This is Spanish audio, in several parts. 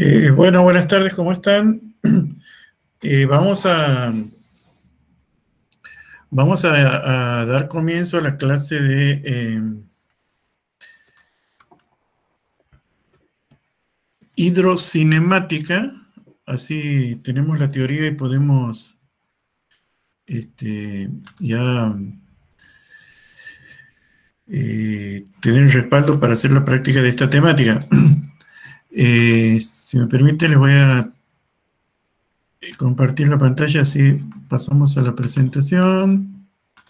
Bueno, buenas tardes, ¿cómo están? Vamos a dar comienzo a la clase de hidrocinemática. Así tenemos la teoría y podemos ya tener el respaldo para hacer la práctica de esta temática. Si me permite, les voy a compartir la pantalla, así pasamos a la presentación.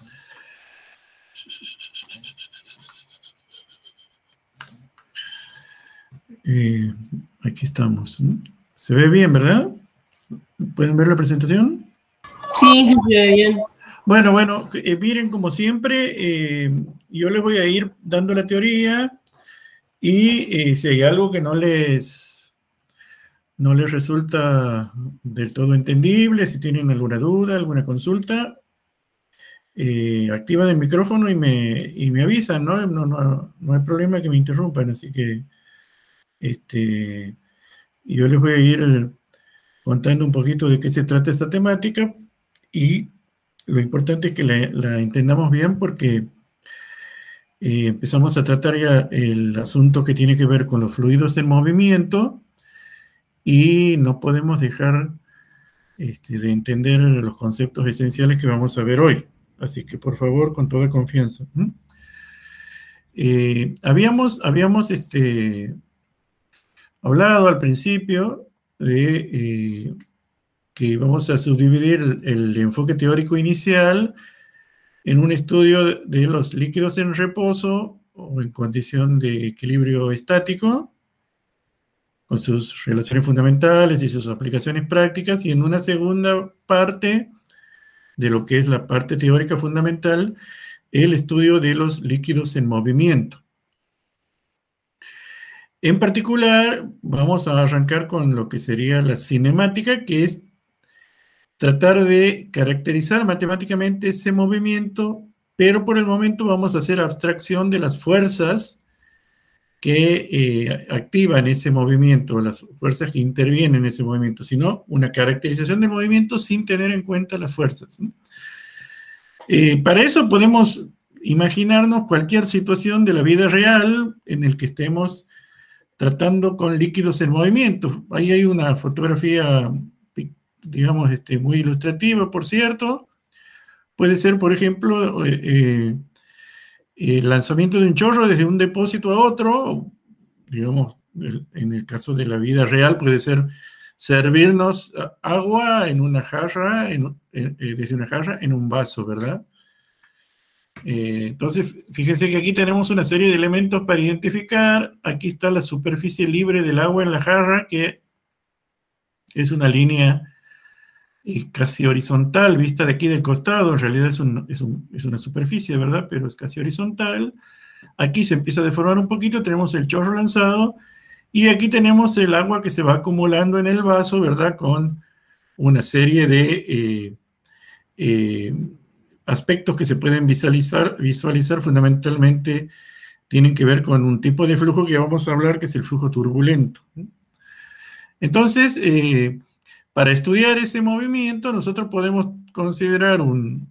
Aquí estamos. ¿Se ve bien, verdad? ¿Pueden ver la presentación? Sí, se ve bien. Bueno, miren, como siempre, yo les voy a ir dando la teoría y si hay algo que no les resulta del todo entendible, si tienen alguna duda, alguna consulta, activan el micrófono y me avisan, ¿no? No hay problema que me interrumpan, así que yo les voy a ir contando un poquito de qué se trata esta temática y lo importante es que la entendamos bien porque empezamos a tratar ya el asunto que tiene que ver con los fluidos en movimiento y no podemos dejar de entender los conceptos esenciales que vamos a ver hoy. Así que, por favor, con toda confianza. Habíamos hablado al principio de que vamos a subdividir el enfoque teórico inicial en un estudio de los líquidos en reposo o en condición de equilibrio estático, con sus relaciones fundamentales y sus aplicaciones prácticas, y en una segunda parte de lo que es la parte teórica fundamental, el estudio de los líquidos en movimiento. En particular, vamos a arrancar con lo que sería la cinemática, que es tratar de caracterizar matemáticamente ese movimiento, pero por el momento vamos a hacer abstracción de las fuerzas que activan ese movimiento, las fuerzas que intervienen en ese movimiento, sino una caracterización del movimiento sin tener en cuenta las fuerzas. Para eso podemos imaginarnos cualquier situación de la vida real en el que estemos tratando con líquidos en movimiento. Ahí hay una fotografía, digamos, muy ilustrativa, por cierto. Puede ser, por ejemplo, el lanzamiento de un chorro desde un depósito a otro, digamos, en el caso de la vida real puede ser servirnos agua en una jarra, desde una jarra en un vaso, ¿verdad? Entonces, fíjense que aquí tenemos una serie de elementos para identificar. Aquí está la superficie libre del agua en la jarra, que es una línea casi horizontal, vista de aquí del costado. En realidad es una superficie, ¿verdad? Pero es casi horizontal. Aquí se empieza a deformar un poquito, tenemos el chorro lanzado, y aquí tenemos el agua que se va acumulando en el vaso, ¿verdad? Con una serie de aspectos que se pueden visualizar fundamentalmente tienen que ver con un tipo de flujo que vamos a hablar, que es el flujo turbulento. Entonces, para estudiar ese movimiento, nosotros podemos considerar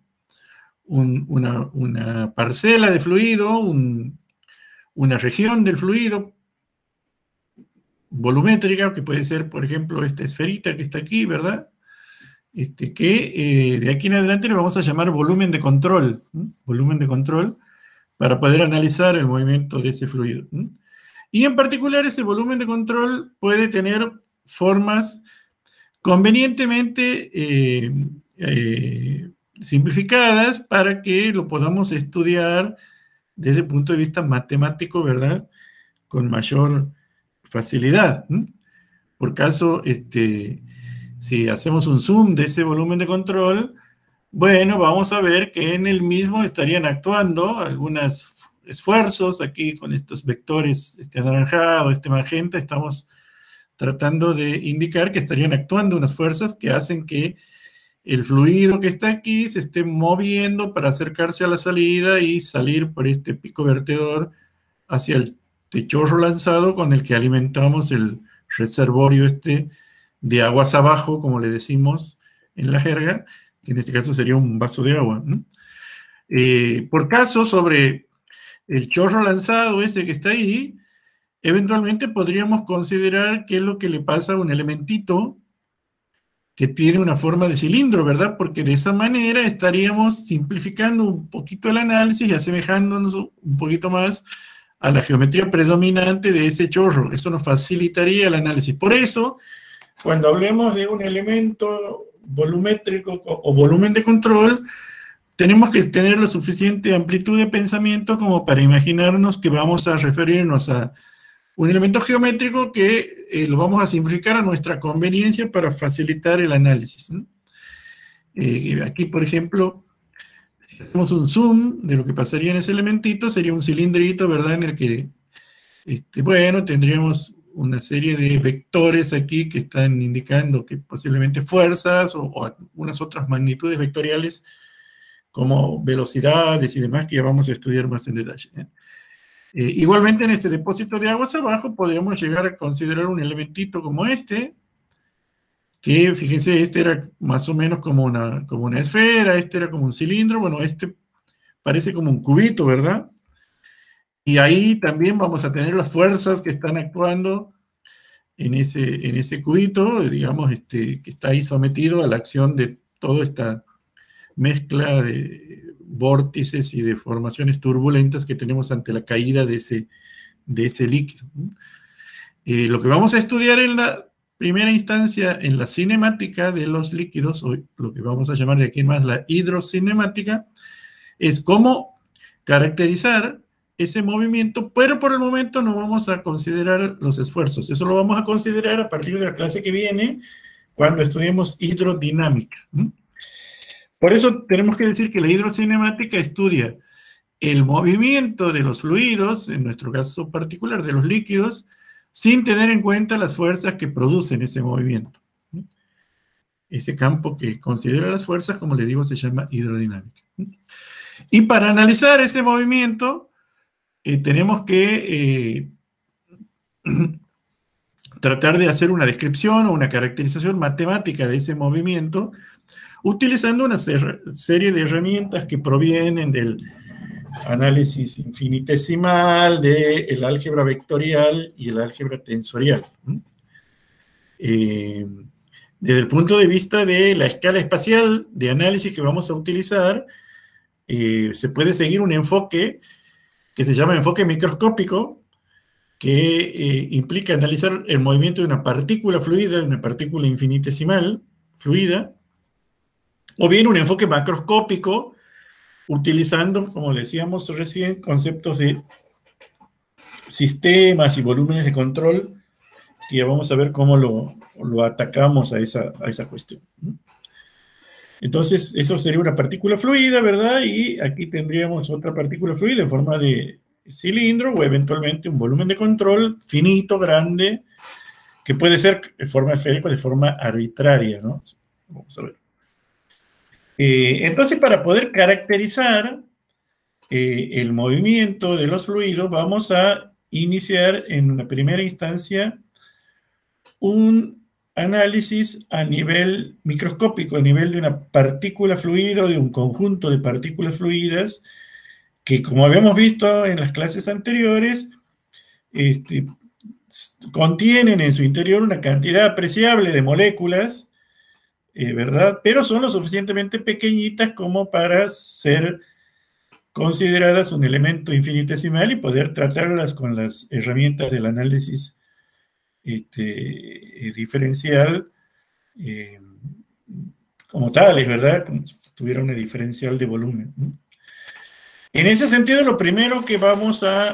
una parcela de fluido, una región del fluido volumétrica, que puede ser, por ejemplo, esta esferita que está aquí, ¿verdad? Que de aquí en adelante le vamos a llamar volumen de control, para poder analizar el movimiento de ese fluido. Y en particular ese volumen de control puede tener formas convenientemente simplificadas para que lo podamos estudiar desde el punto de vista matemático, ¿verdad? Con mayor facilidad. Por caso, si hacemos un zoom de ese volumen de control, bueno, vamos a ver que en el mismo estarían actuando algunos esfuerzos. Aquí con estos vectores, anaranjado, magenta, estamos tratando de indicar que estarían actuando unas fuerzas que hacen que el fluido que está aquí se esté moviendo para acercarse a la salida y salir por pico vertedor hacia el chorro lanzado con el que alimentamos el reservorio de aguas abajo, como le decimos en la jerga, que en este caso sería un vaso de agua, ¿no? Por caso, sobre el chorro lanzado ese que está ahí, eventualmente podríamos considerar qué es lo que le pasa a un elementito que tiene una forma de cilindro, ¿verdad? Porque de esa manera estaríamos simplificando un poquito el análisis y asemejándonos un poquito más a la geometría predominante de ese chorro. Eso nos facilitaría el análisis. Por eso, cuando hablemos de un elemento volumétrico o volumen de control, tenemos que tener la suficiente amplitud de pensamiento como para imaginarnos que vamos a referirnos a un elemento geométrico que lo vamos a simplificar a nuestra conveniencia para facilitar el análisis, ¿no? Aquí, por ejemplo, si hacemos un zoom de lo que pasaría en ese elementito, sería un cilindrito, ¿verdad? En el que, bueno, tendríamos una serie de vectores aquí que están indicando que posiblemente fuerzas o algunas otras magnitudes vectoriales como velocidades y demás que ya vamos a estudiar más en detalle, ¿eh? Igualmente en este depósito de aguas abajo podríamos llegar a considerar un elementito como que fíjense, era más o menos como una esfera, era como un cilindro, bueno, parece como un cubito, ¿verdad? Y ahí también vamos a tener las fuerzas que están actuando en ese cubito, digamos, que está ahí sometido a la acción de toda esta mezcla de vórtices y de formaciones turbulentas que tenemos ante la caída de ese líquido. Lo que vamos a estudiar en la primera instancia, en la cinemática de los líquidos, o lo que vamos a llamar de aquí en más la hidrocinemática, es cómo caracterizar ese movimiento, pero por el momento no vamos a considerar los esfuerzos. Eso lo vamos a considerar a partir de la clase que viene, cuando estudiemos hidrodinámica. Por eso tenemos que decir que la hidrocinemática estudia el movimiento de los fluidos, en nuestro caso particular de los líquidos, sin tener en cuenta las fuerzas que producen ese movimiento. Ese campo que considera las fuerzas, como le digo, se llama hidrodinámica. Y para analizar ese movimiento, tenemos que tratar de hacer una descripción o una caracterización matemática de ese movimiento, utilizando una serie de herramientas que provienen del análisis infinitesimal, del álgebra vectorial y el álgebra tensorial. Desde el punto de vista de la escala espacial de análisis que vamos a utilizar, se puede seguir un enfoque que se llama enfoque microscópico, que implica analizar el movimiento de una partícula fluida, de una partícula infinitesimal fluida, o bien un enfoque macroscópico, utilizando, como decíamos recién, conceptos de sistemas y volúmenes de control, que ya vamos a ver cómo lo atacamos a esa cuestión. Entonces, eso sería una partícula fluida, ¿verdad? Y aquí tendríamos otra partícula fluida en forma de cilindro o eventualmente un volumen de control finito, grande, que puede ser de forma esférica o de forma arbitraria, ¿no? Vamos a ver. Entonces, para poder caracterizar el movimiento de los fluidos, vamos a iniciar en una primera instancia un análisis a nivel microscópico, a nivel de una partícula fluida o de un conjunto de partículas fluidas que, como habíamos visto en las clases anteriores, contienen en su interior una cantidad apreciable de moléculas, ¿verdad? Pero son lo suficientemente pequeñitas como para ser consideradas un elemento infinitesimal y poder tratarlas con las herramientas del análisis diferencial como tales, ¿verdad? Como si tuviera una diferencial de volumen. En ese sentido, lo primero que vamos a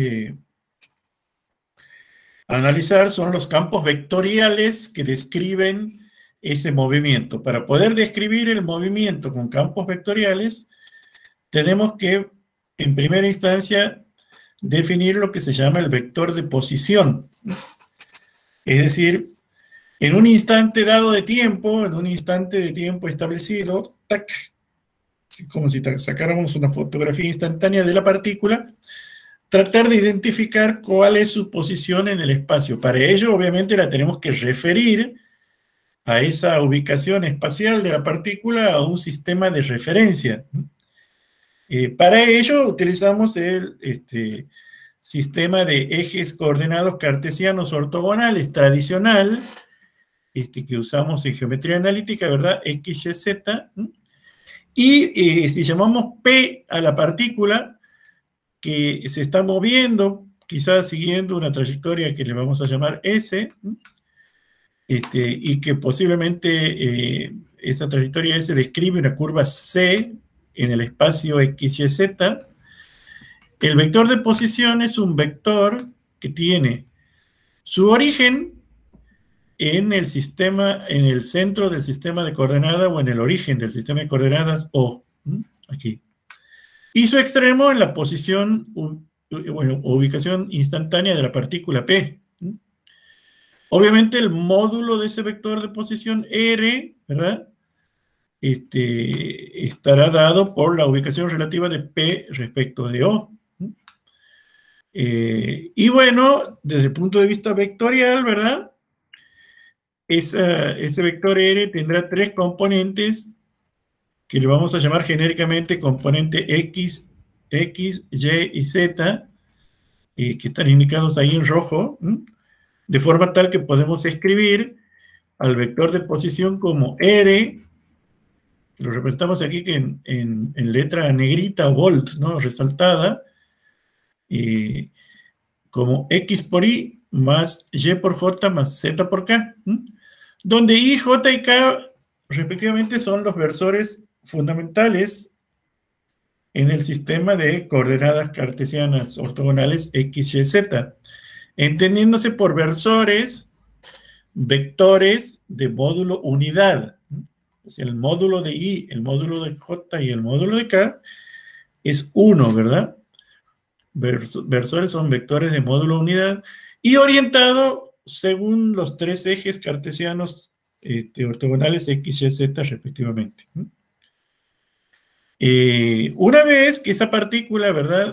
analizar son los campos vectoriales que describen ese movimiento. Para poder describir el movimiento con campos vectoriales, tenemos que, en primera instancia, definir lo que se llama el vector de posición. Es decir, en un instante dado de tiempo, en un instante de tiempo establecido, tac, como si sacáramos una fotografía instantánea de la partícula, tratar de identificar cuál es su posición en el espacio. Para ello, obviamente, la tenemos que referir a esa ubicación espacial de la partícula a un sistema de referencia. Para ello, utilizamos el sistema de ejes coordenados cartesianos ortogonales tradicional, que usamos en geometría analítica, ¿verdad? X, Y, Z. Y si llamamos P a la partícula que se está moviendo, quizás siguiendo una trayectoria que le vamos a llamar S, y que posiblemente esa trayectoria S describe una curva C en el espacio X, Y, Z, el vector de posición es un vector que tiene su origen en el sistema, en el centro del sistema de coordenadas o en el origen del sistema de coordenadas O, aquí. Y su extremo en la posición, bueno, ubicación instantánea de la partícula P. Obviamente el módulo de ese vector de posición R, ¿verdad? Estará dado por la ubicación relativa de P respecto de O. Y bueno, desde el punto de vista vectorial, ¿verdad? Ese vector R tendrá tres componentes que le vamos a llamar genéricamente componente X, Y y Z, que están indicados ahí en rojo, de forma tal que podemos escribir al vector de posición como R, que lo representamos aquí que en letra negrita o bold, ¿no? Resaltada, como X por Y más Y por J más Z por K, donde I, J y K respectivamente son los versores fundamentales en el sistema de coordenadas cartesianas ortogonales X, Y, Z, entendiéndose por versores vectores de módulo unidad. O sea, el módulo de I, el módulo de J y el módulo de K es 1, ¿verdad? Versores son vectores de módulo unidad y orientado según los tres ejes cartesianos ortogonales X, Y, Z respectivamente. Una vez que esa partícula, ¿verdad?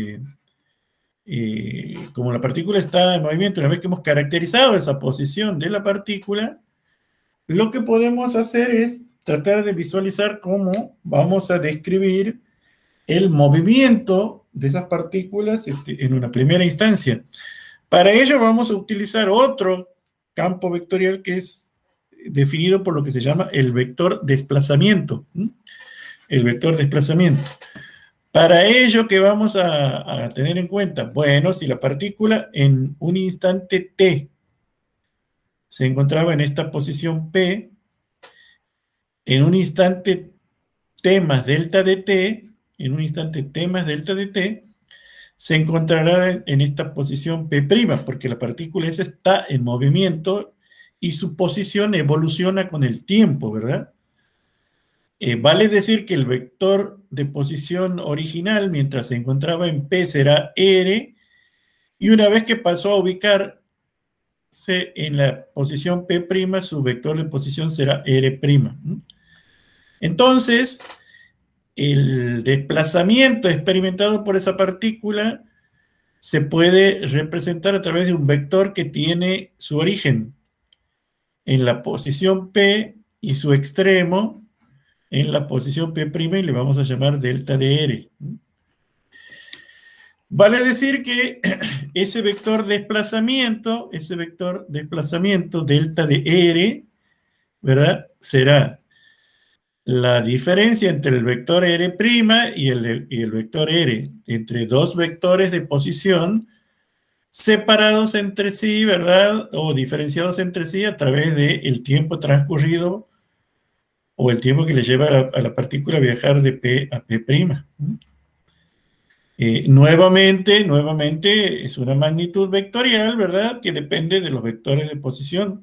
Como la partícula está en movimiento, una vez que hemos caracterizado esa posición de la partícula, lo que podemos hacer es tratar de visualizar cómo vamos a describir el movimiento de esas partículas en una primera instancia. Para ello vamos a utilizar otro campo vectorial que es definido por lo que se llama el vector desplazamiento. El vector desplazamiento. Para ello, ¿qué vamos a tener en cuenta? Bueno, si la partícula en un instante t se encontraba en esta posición P, en un instante t más delta de t, en un instante t más delta de t, se encontrará en esta posición P', porque la partícula esa está en movimiento y su posición evoluciona con el tiempo, ¿verdad? Vale decir que el vector de posición original, mientras se encontraba en P, será R, y una vez que pasó a ubicarse en la posición P', su vector de posición será R'. Entonces, el desplazamiento experimentado por esa partícula se puede representar a través de un vector que tiene su origen en la posición P y su extremo en la posición P' y le vamos a llamar delta de R. Vale decir que ese vector desplazamiento delta de R, ¿verdad? Será la diferencia entre el vector R' y el vector R, entre dos vectores de posición separados entre sí, ¿verdad? O diferenciados entre sí a través del tiempo transcurrido o el tiempo que le lleva a la partícula a viajar de P a P'. Nuevamente es una magnitud vectorial, ¿verdad? Que depende de los vectores de posición.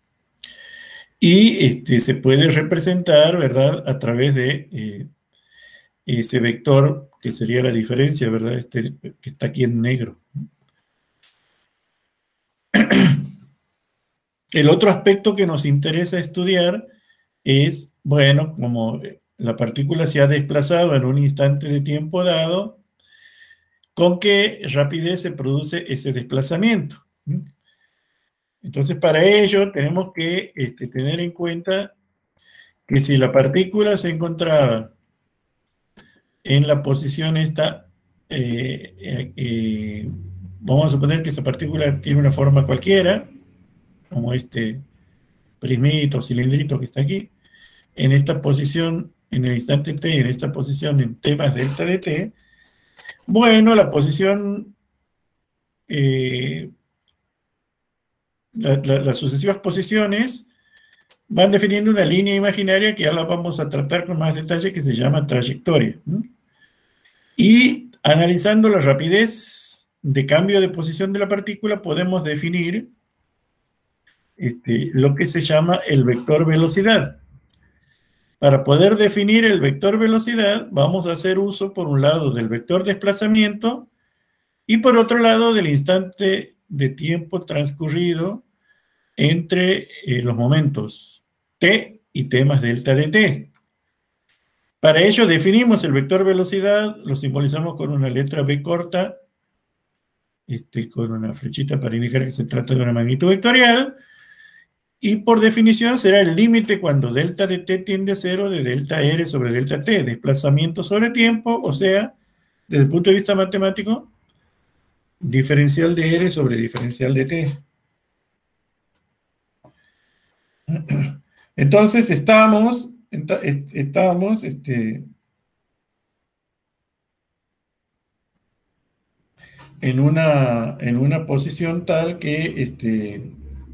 Y se puede representar, ¿verdad? A través de ese vector que sería la diferencia, ¿verdad? Que está aquí en negro. El otro aspecto que nos interesa estudiar es, bueno, como la partícula se ha desplazado en un instante de tiempo dado, con qué rapidez se produce ese desplazamiento. Entonces, para ello tenemos que tener en cuenta que si la partícula se encontraba en la posición esta, vamos a suponer que esa partícula tiene una forma cualquiera, como este prismito, cilindrito que está aquí, en esta posición, en el instante t, en esta posición en t más delta de t, bueno, la posición, las sucesivas posiciones van definiendo una línea imaginaria que ya la vamos a tratar con más detalle, que se llama trayectoria. Y analizando la rapidez de cambio de posición de la partícula, podemos definir lo que se llama el vector velocidad. Para poder definir el vector velocidad, vamos a hacer uso, por un lado, del vector desplazamiento y por otro lado, del instante de tiempo transcurrido entre los momentos t y t más delta de t. Para ello definimos el vector velocidad, lo simbolizamos con una letra b corta, con una flechita para indicar que se trata de una magnitud vectorial, y por definición será el límite cuando delta de t tiende a 0 de delta r sobre delta t, desplazamiento sobre tiempo, o sea, desde el punto de vista matemático, diferencial de r sobre diferencial de t. Entonces estábamos en una posición tal que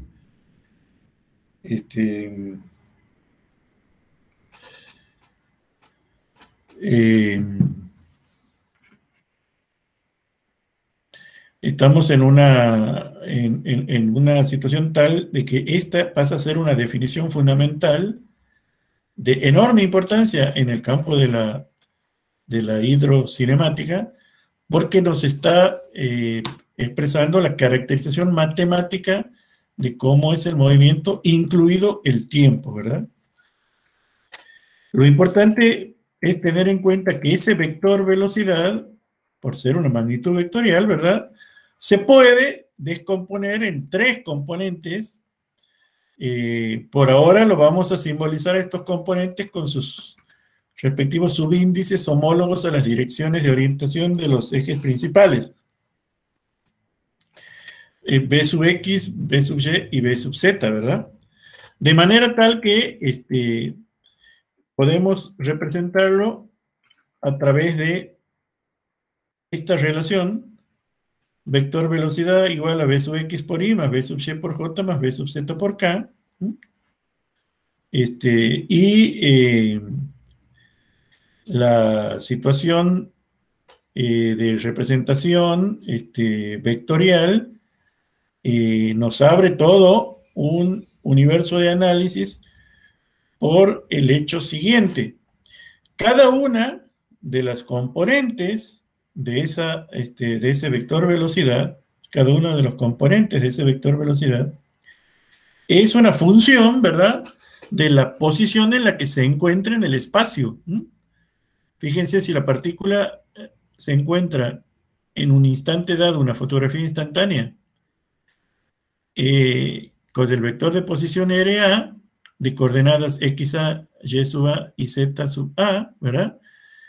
estamos en una situación tal de que esta pasa a ser una definición fundamental de enorme importancia en el campo de la hidrocinemática, porque nos está expresando la caracterización matemática de cómo es el movimiento, incluido el tiempo, ¿verdad? Lo importante es tener en cuenta que ese vector velocidad, por ser una magnitud vectorial, ¿verdad?, se puede descomponer en 3 componentes. Por ahora lo vamos a simbolizar a estos componentes con sus respectivos subíndices homólogos a las direcciones de orientación de los ejes principales. B sub X, B sub Y y B sub Z, ¿verdad? De manera tal que podemos representarlo a través de esta relación, vector velocidad igual a B sub X por Y más B sub Y por J más B sub Z por K. La situación de representación vectorial nos abre todo un universo de análisis por el hecho siguiente. Cada una de las componentes de ese vector velocidad, cada uno de los componentes de ese vector velocidad, es una función, ¿verdad?, de la posición en la que se encuentra en el espacio. Fíjense, si la partícula se encuentra en un instante dado, una fotografía instantánea, con el vector de posición RA, de coordenadas XA, Y sub A y Z sub A, ¿verdad?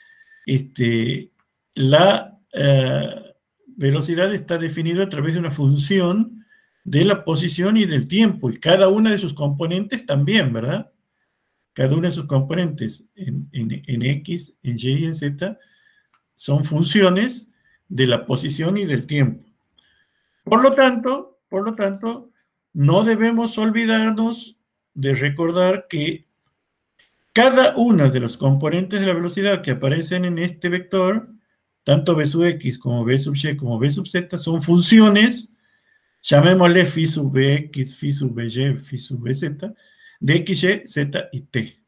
La velocidad está definida a través de una función de la posición y del tiempo, y cada una de sus componentes también, ¿verdad? Cada una de sus componentes en X, en Y y en Z son funciones de la posición y del tiempo. Por lo tanto, no debemos olvidarnos de recordar que cada una de los componentes de la velocidad que aparecen en este vector, tanto B sub X como B sub Y como B sub Z, son funciones, llamémosle phi sub Bx, phi sub By, phi sub Bz, de X, Y, Z y T.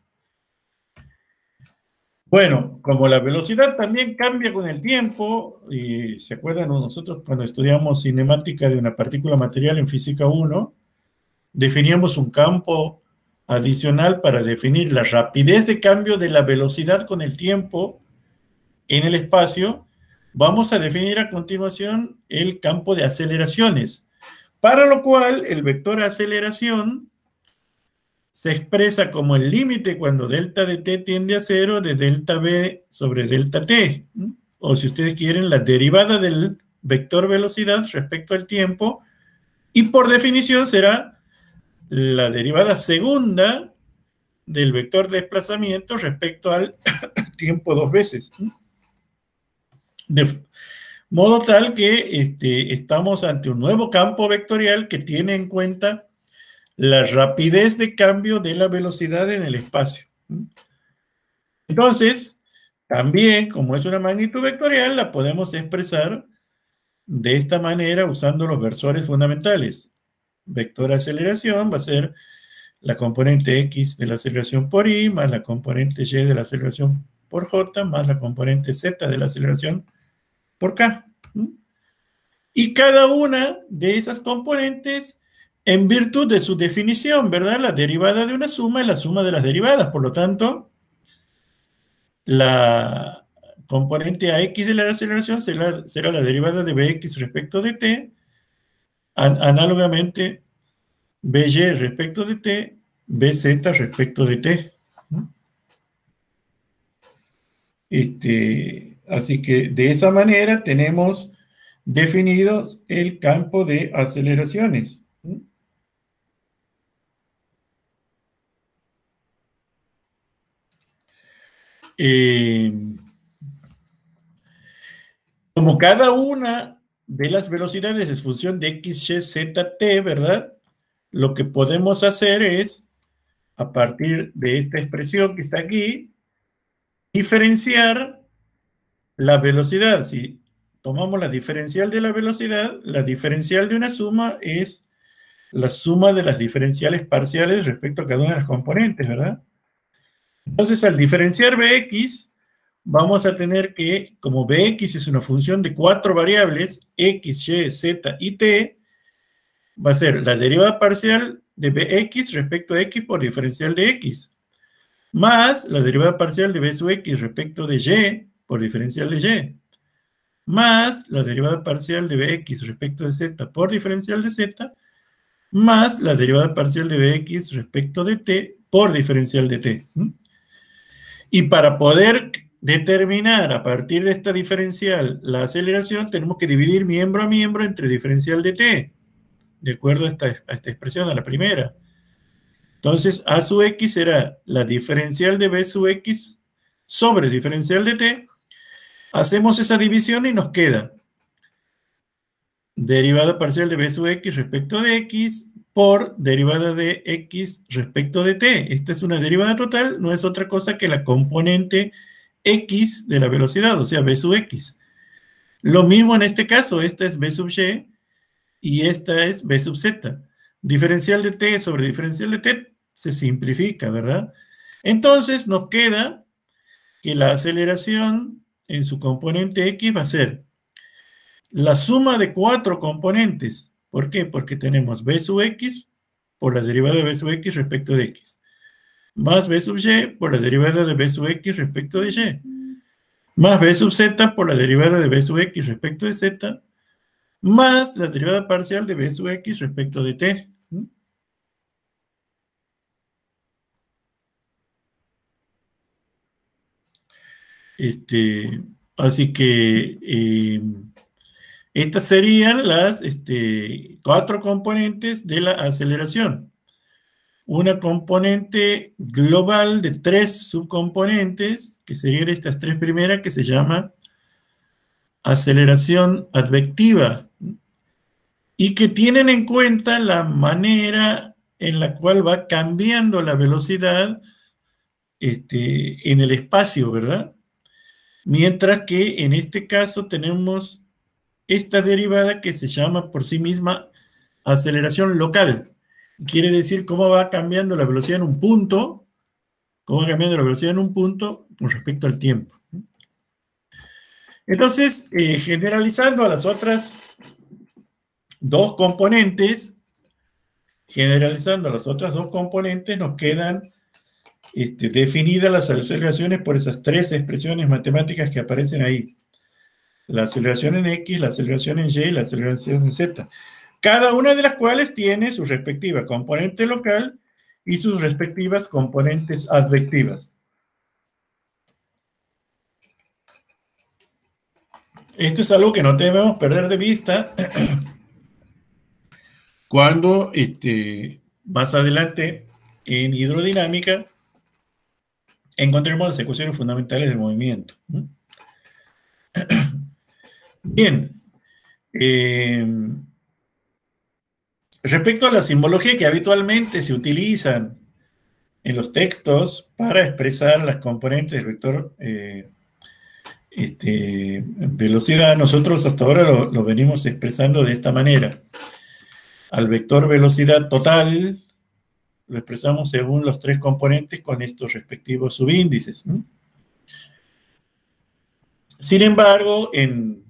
Bueno, como la velocidad también cambia con el tiempo, y se acuerdan nosotros cuando estudiamos cinemática de una partícula material en física 1, definíamos un campo adicional para definir la rapidez de cambio de la velocidad con el tiempo en el espacio. Vamos a definir a continuación el campo de aceleraciones, para lo cual el vector aceleración se expresa como el límite cuando delta de t tiende a 0 de delta v sobre delta t. O si ustedes quieren, la derivada del vector velocidad respecto al tiempo. Y por definición será la derivada segunda del vector desplazamiento respecto al tiempo dos veces. De modo tal que estamos ante un nuevo campo vectorial que tiene en cuenta la rapidez de cambio de la velocidad en el espacio. Entonces, también, como es una magnitud vectorial, la podemos expresar de esta manera usando los versores fundamentales. Vector aceleración va a ser la componente x de la aceleración por y, más la componente y de la aceleración por j, más la componente z de la aceleración por k. Y cada una de esas componentes, en virtud de su definición, ¿verdad? La derivada de una suma es la suma de las derivadas. Por lo tanto, la componente ax de la aceleración será la derivada de bx respecto de t, análogamente by respecto de t, bz respecto de t. Así que de esa manera tenemos definidos el campo de aceleraciones. Como cada una de las velocidades es función de x, y, z, t, ¿verdad? Lo que podemos hacer es, a partir de esta expresión que está aquí, diferenciar la velocidad. Si tomamos la diferencial de la velocidad, la diferencial de una suma es la suma de las diferenciales parciales respecto a cada una de las componentes, ¿verdad? Entonces, al diferenciar bx, vamos a tener que, como bx es una función de 4 variables, x, y, z y t, va a ser la derivada parcial de bx respecto a x por diferencial de x, más la derivada parcial de b sub x respecto de y por diferencial de y, más la derivada parcial de bx respecto de z por diferencial de z, más la derivada parcial de bx respecto de t por diferencial de t. Y para poder determinar a partir de esta diferencial la aceleración, tenemos que dividir miembro a miembro entre diferencial de t, de acuerdo a esta expresión, a la primera. Entonces, a sub x será la diferencial de b sub x sobre diferencial de t. Hacemos esa división y nos queda derivada parcial de b sub x respecto de x por derivada de x respecto de t. Esta es una derivada total, no es otra cosa que la componente x de la velocidad, o sea, b sub x. Lo mismo en este caso, esta es b sub y esta es b sub z. Diferencial de t sobre diferencial de t se simplifica, ¿verdad? Entonces nos queda que la aceleración en su componente x va a ser la suma de 4 componentes. ¿Por qué? Porque tenemos b sub x por la derivada de b sub x respecto de x, más b sub y por la derivada de b sub x respecto de y, más b sub z por la derivada de b sub x respecto de z, más la derivada parcial de b sub x respecto de t. Así que estas serían las 4 componentes de la aceleración. Una componente global de 3 subcomponentes, que serían estas 3 primeras, que se llama aceleración advectiva, y que tienen en cuenta la manera en la cual va cambiando la velocidad en el espacio, ¿verdad? Mientras que en este caso tenemos esta derivada que se llama por sí misma aceleración local. Quiere decir cómo va cambiando la velocidad en un punto, cómo va cambiando la velocidad en un punto con respecto al tiempo. Entonces, generalizando a las otras dos componentes, nos quedan definidas las aceleraciones por esas 3 expresiones matemáticas que aparecen ahí. la aceleración en X, la aceleración en Y y la aceleración en Z. Cada una de las cuales tiene su respectiva componente local y sus respectivas componentes advectivas. Esto es algo que no debemos perder de vista cuando más adelante en hidrodinámica encontremos las ecuaciones fundamentales del movimiento. Bien. Respecto a la simbología que habitualmente se utilizan en los textos para expresar las componentes del vector velocidad, nosotros hasta ahora lo venimos expresando de esta manera. Al vector velocidad total lo expresamos según los tres componentes con estos respectivos subíndices. Sin embargo, en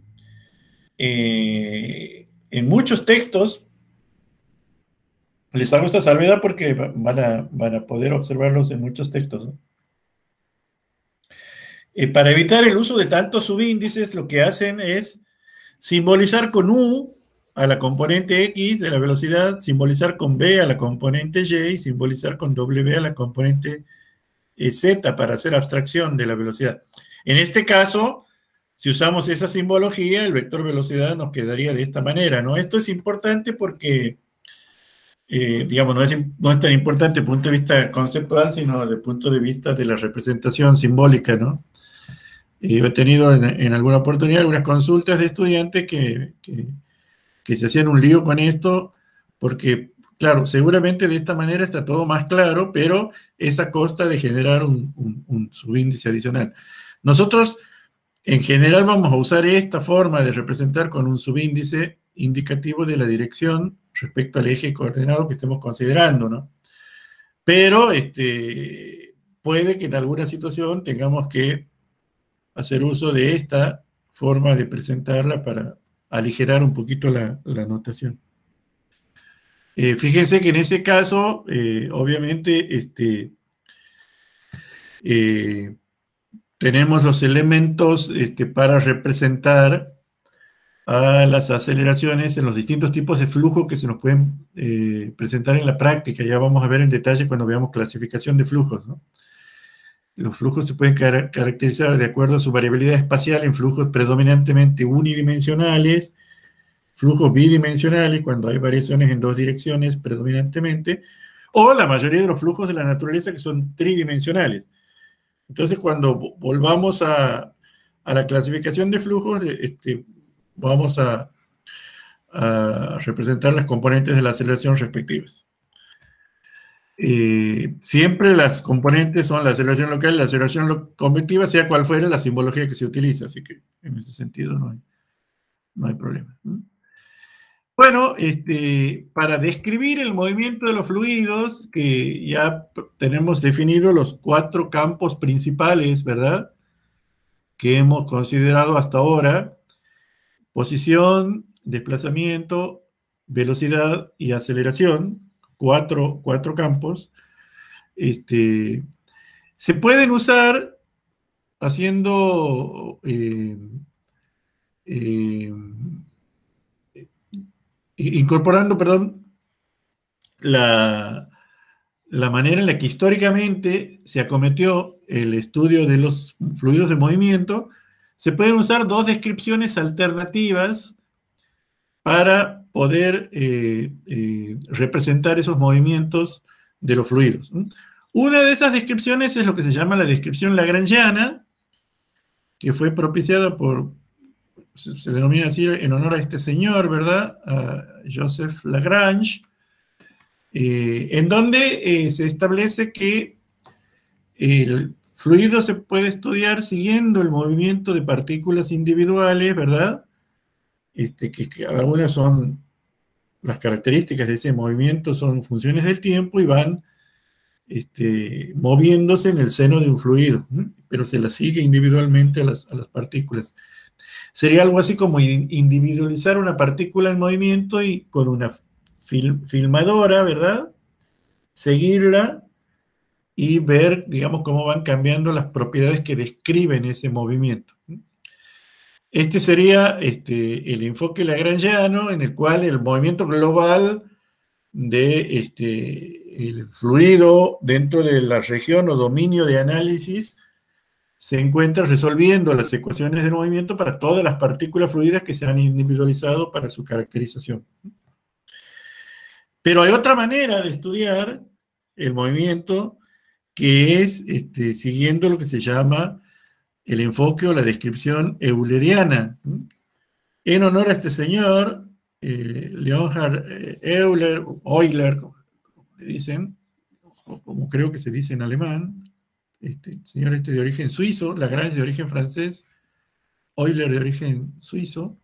muchos textos, les hago esta salvedad porque van a poder observarlos en muchos textos, ¿no? Para evitar el uso de tantos subíndices, lo que hacen es simbolizar con U a la componente X de la velocidad, simbolizar con B a la componente Y y simbolizar con W a la componente Z para hacer abstracción de la velocidad. En este caso, si usamos esa simbología, el vector velocidad nos quedaría de esta manera, ¿no? Esto es importante porque, digamos, no es tan importante desde el punto de vista conceptual, sino desde el punto de vista de la representación simbólica, ¿no? He tenido en alguna oportunidad algunas consultas de estudiantes que se hacían un lío con esto, porque, claro, seguramente de esta manera está todo más claro, pero es a costa de generar un subíndice adicional. Nosotros, en general, vamos a usar esta forma de representar con un subíndice indicativo de la dirección respecto al eje coordenado que estemos considerando, ¿no? Pero puede que en alguna situación tengamos que hacer uso de esta forma de presentarla para aligerar un poquito la notación. Fíjense que en ese caso, obviamente, tenemos los elementos para representar a las aceleraciones en los distintos tipos de flujo que se nos pueden presentar en la práctica. Ya vamos a ver en detalle cuando veamos clasificación de flujos, ¿no? Los flujos se pueden caracterizar de acuerdo a su variabilidad espacial en flujos predominantemente unidimensionales, flujos bidimensionales, cuando hay variaciones en dos direcciones predominantemente, o la mayoría de los flujos de la naturaleza que son tridimensionales. Entonces, cuando volvamos a la clasificación de flujos, vamos a representar las componentes de la aceleración respectivas. Siempre las componentes son la aceleración local y la aceleración convectiva, sea cual fuera la simbología que se utiliza, así que en ese sentido no hay problema. Bueno, para describir el movimiento de los fluidos, que ya tenemos definidos los 4 campos principales, ¿verdad?, que hemos considerado hasta ahora: posición, desplazamiento, velocidad y aceleración. Cuatro campos. Se pueden usar haciendo incorporando, perdón, la manera en la que históricamente se acometió el estudio de los fluidos de movimiento. Se pueden usar 2 descripciones alternativas para poder representar esos movimientos de los fluidos. Una de esas descripciones es lo que se llama la descripción lagrangiana, que fue propiciada se denomina así en honor a este señor, ¿verdad?, a Joseph Lagrange, en donde se establece que el fluido se puede estudiar siguiendo el movimiento de partículas individuales, ¿verdad?, que cada una son las características de ese movimiento, son funciones del tiempo y van moviéndose en el seno de un fluido, pero se las sigue individualmente a las partículas. Sería algo así como individualizar una partícula en movimiento y con una filmadora, ¿verdad?, seguirla y ver, digamos, cómo van cambiando las propiedades que describen ese movimiento. Este sería el enfoque lagrangiano, en el cual el movimiento global de el fluido dentro de la región o dominio de análisis se encuentra resolviendo las ecuaciones del movimiento para todas las partículas fluidas que se han individualizado para su caracterización. Pero hay otra manera de estudiar el movimiento, que es siguiendo lo que se llama el enfoque o la descripción euleriana. En honor a este señor, Leonhard Euler, como le dicen, o como creo que se dice en alemán, señor de origen suizo, Lagrange de origen francés, Euler de origen suizo,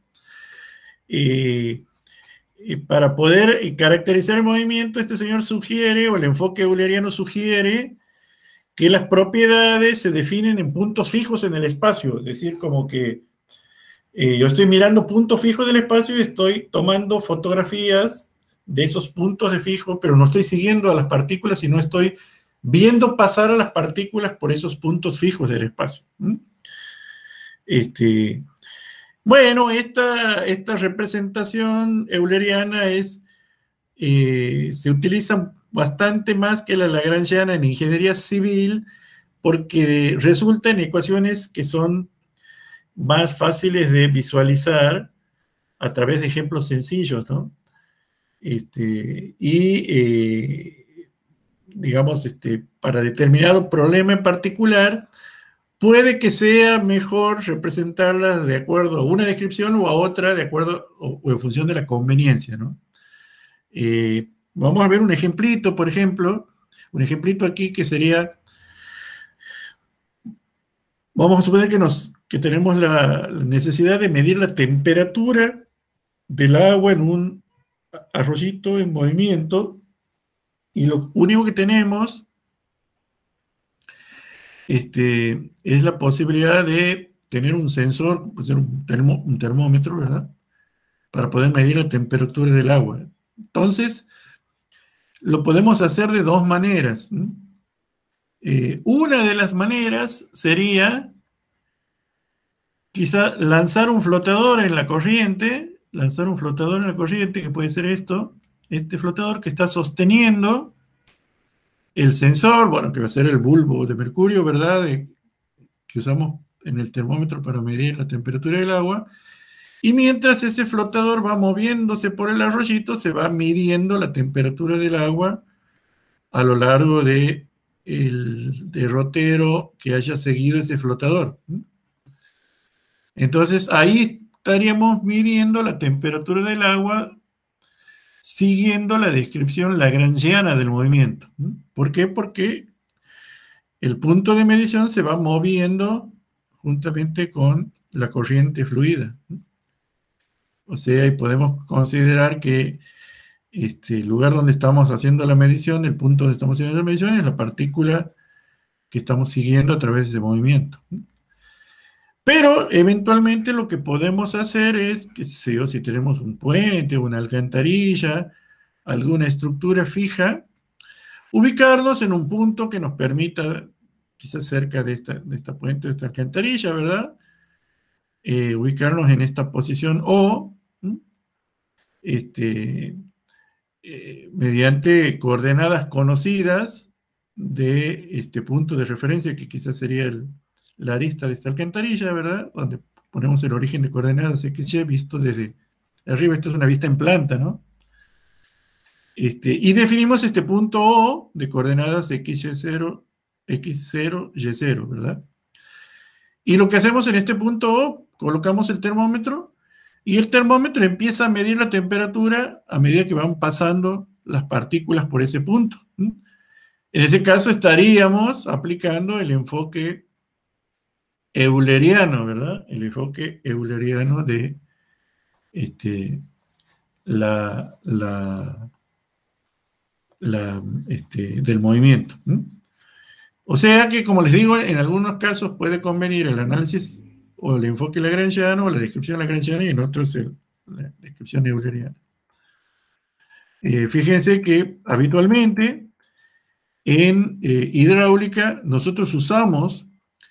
para poder caracterizar el movimiento, este señor sugiere, o el enfoque euleriano sugiere, que las propiedades se definen en puntos fijos en el espacio, es decir, como que yo estoy mirando puntos fijos del espacio y estoy tomando fotografías de esos puntos de fijo, pero no estoy siguiendo a las partículas, sino estoy viendo pasar a las partículas por esos puntos fijos del espacio. Bueno, esta representación euleriana se utiliza bastante más que la lagrangiana en ingeniería civil, porque resulta en ecuaciones que son más fáciles de visualizar a través de ejemplos sencillos, ¿no? Digamos, para determinado problema en particular, puede que sea mejor representarlas de acuerdo a una descripción o a otra, de acuerdo o en función de la conveniencia, ¿no? Vamos a ver un ejemplito, por ejemplo, un ejemplito aquí que sería, vamos a suponer que tenemos la necesidad de medir la temperatura del agua en un arroyito en movimiento, y lo único que tenemos es la posibilidad de tener un sensor, puede ser un termómetro, ¿verdad? Para poder medir la temperatura del agua. Entonces, lo podemos hacer de dos maneras. Una de las maneras sería quizá lanzar un flotador en la corriente, que puede ser este flotador que está sosteniendo el sensor, bueno, que va a ser el bulbo de mercurio, ¿verdad? Que usamos en el termómetro para medir la temperatura del agua. Y mientras ese flotador va moviéndose por el arroyito, se va midiendo la temperatura del agua a lo largo del derrotero que haya seguido ese flotador. Entonces ahí estaríamos midiendo la temperatura del agua siguiendo la descripción lagrangiana del movimiento. ¿Por qué? Porque el punto de medición se va moviendo juntamente con la corriente fluida. O sea, y podemos considerar que el lugar donde estamos haciendo la medición, el punto donde estamos haciendo la medición, es la partícula que estamos siguiendo a través de ese movimiento. Pero eventualmente lo que podemos hacer es, qué sé yo, si tenemos un puente, una alcantarilla, alguna estructura fija, ubicarnos en un punto que nos permita, quizás cerca de esta puente, de esta alcantarilla, ¿verdad? Ubicarnos en esta posición O, mediante coordenadas conocidas de este punto de referencia, que quizás sería la arista de esta alcantarilla, ¿verdad? Donde ponemos el origen de coordenadas XY visto desde arriba. Esto es una vista en planta, ¿no? Y definimos este punto O de coordenadas XY0, X0, Y0, ¿verdad? Y lo que hacemos en este punto O, colocamos el termómetro, y el termómetro empieza a medir la temperatura a medida que van pasando las partículas por ese punto. En ese caso estaríamos aplicando el enfoque euleriano, ¿verdad? El enfoque euleriano de del movimiento. O sea que, como les digo, en algunos casos puede convenir el análisis o el enfoque lagrangiano o la descripción lagrangiana, y en otros la descripción euleriana. Fíjense que habitualmente en hidráulica nosotros usamos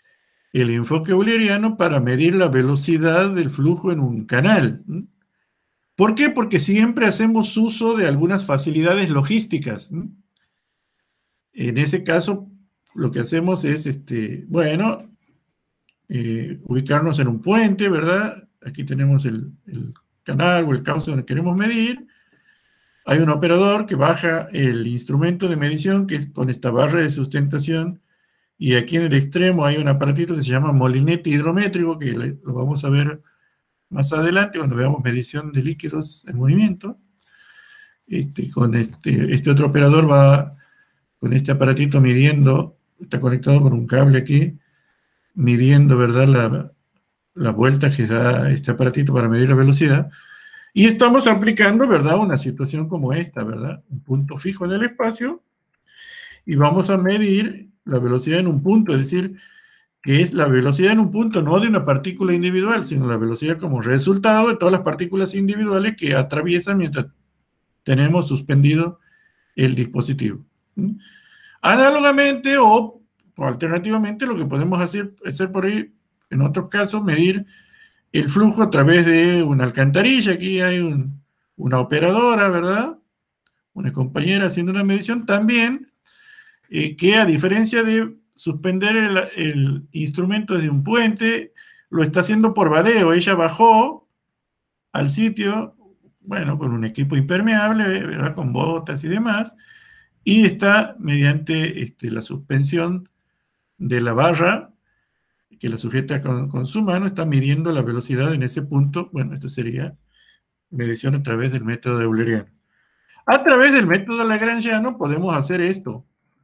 el enfoque euleriano para medir la velocidad del flujo en un canal. ¿Por qué? Porque siempre hacemos uso de algunas facilidades logísticas. En ese caso, lo que hacemos es, bueno, ubicarnos en un puente, ¿verdad? Aquí tenemos el canal o el cauce donde queremos medir. Hay un operador que baja el instrumento de medición, que es con esta barra de sustentación, y aquí en el extremo hay un aparatito que se llama molinete hidrométrico, que lo vamos a ver más adelante cuando veamos medición de líquidos en movimiento. Con este otro operador va con este aparatito midiendo, está conectado con un cable aquí, midiendo, ¿verdad?, la vuelta que da este aparatito para medir la velocidad. Y estamos aplicando, ¿verdad?, una situación como esta, ¿verdad? Un punto fijo en el espacio y vamos a medir la velocidad en un punto, es decir, que es la velocidad en un punto, no de una partícula individual, sino la velocidad como resultado de todas las partículas individuales que atraviesan mientras tenemos suspendido el dispositivo. Análogamente o alternativamente, lo que podemos hacer por ahí, en otros casos, medir el flujo a través de una alcantarilla. Aquí hay una operadora, ¿verdad? Una compañera haciendo una medición también, que a diferencia de suspender el instrumento desde un puente, lo está haciendo por vadeo. Ella bajó al sitio, bueno, con un equipo impermeable, ¿verdad?, con botas y demás, y está mediante la suspensión de la barra, que la sujeta con su mano, está midiendo la velocidad en ese punto. Bueno, esto sería medición a través del método euleriano. A través del método lagrangiano podemos hacer esto.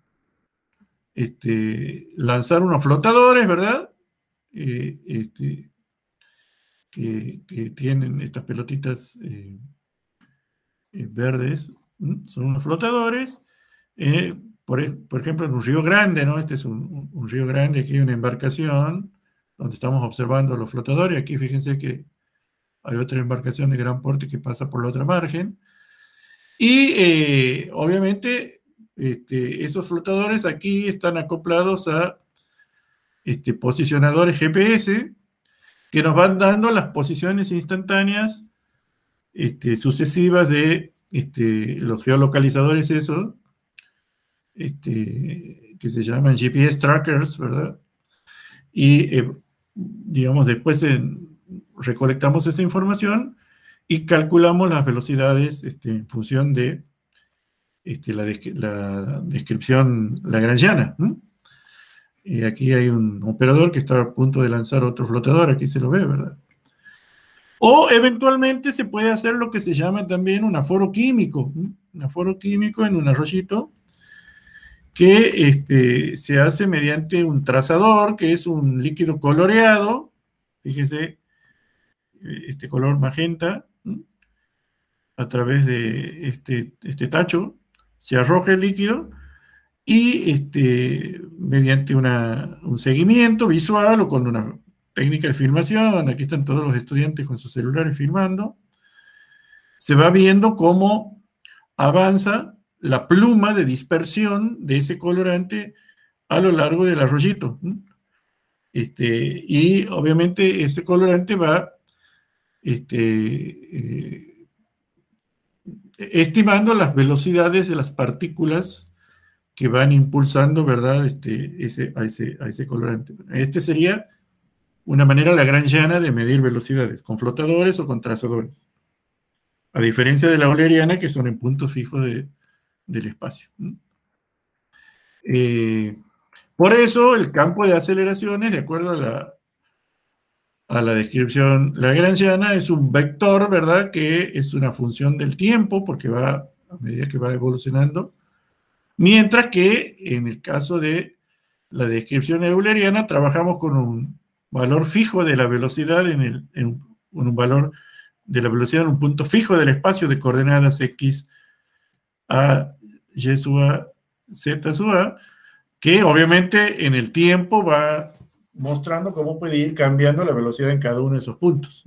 Lanzar unos flotadores, ¿verdad? Que tienen estas pelotitas verdes, son unos flotadores. Por ejemplo, en un río grande, ¿no? Este es un río grande, aquí hay una embarcación donde estamos observando los flotadores. Aquí fíjense que hay otra embarcación de gran porte que pasa por la otra margen. Y obviamente esos flotadores aquí están acoplados a posicionadores GPS que nos van dando las posiciones instantáneas sucesivas de los geolocalizadores esos, que se llaman GPS trackers, ¿verdad? Y digamos, después recolectamos esa información y calculamos las velocidades en función de la descripción lagrangiana. Y aquí hay un operador que está a punto de lanzar otro flotador, aquí se lo ve, ¿verdad? O eventualmente se puede hacer lo que se llama también un aforo químico, un aforo químico en un arroyito, que se hace mediante un trazador, que es un líquido coloreado, fíjese, este color magenta, a través de este tacho, se arroja el líquido y mediante un seguimiento visual o con una técnica de filmación, aquí están todos los estudiantes con sus celulares filmando, se va viendo cómo avanza la pluma de dispersión de ese colorante a lo largo del arroyito. Y obviamente ese colorante va estimando las velocidades de las partículas que van impulsando, ¿verdad?, a ese colorante. Sería una manera lagrangiana de medir velocidades, con flotadores o con trazadores. A diferencia de la euleriana, que son en puntos fijos del espacio. Por eso, el campo de aceleraciones, de acuerdo a la descripción lagrangiana, es un vector, ¿verdad?, que es una función del tiempo, porque va a medida que va evolucionando. Mientras que en el caso de la descripción euleriana trabajamos con un valor fijo de la velocidad en un valor de la velocidad en un punto fijo del espacio de coordenadas x, a, y sub a, z sub a, que obviamente en el tiempo va mostrando cómo puede ir cambiando la velocidad en cada uno de esos puntos.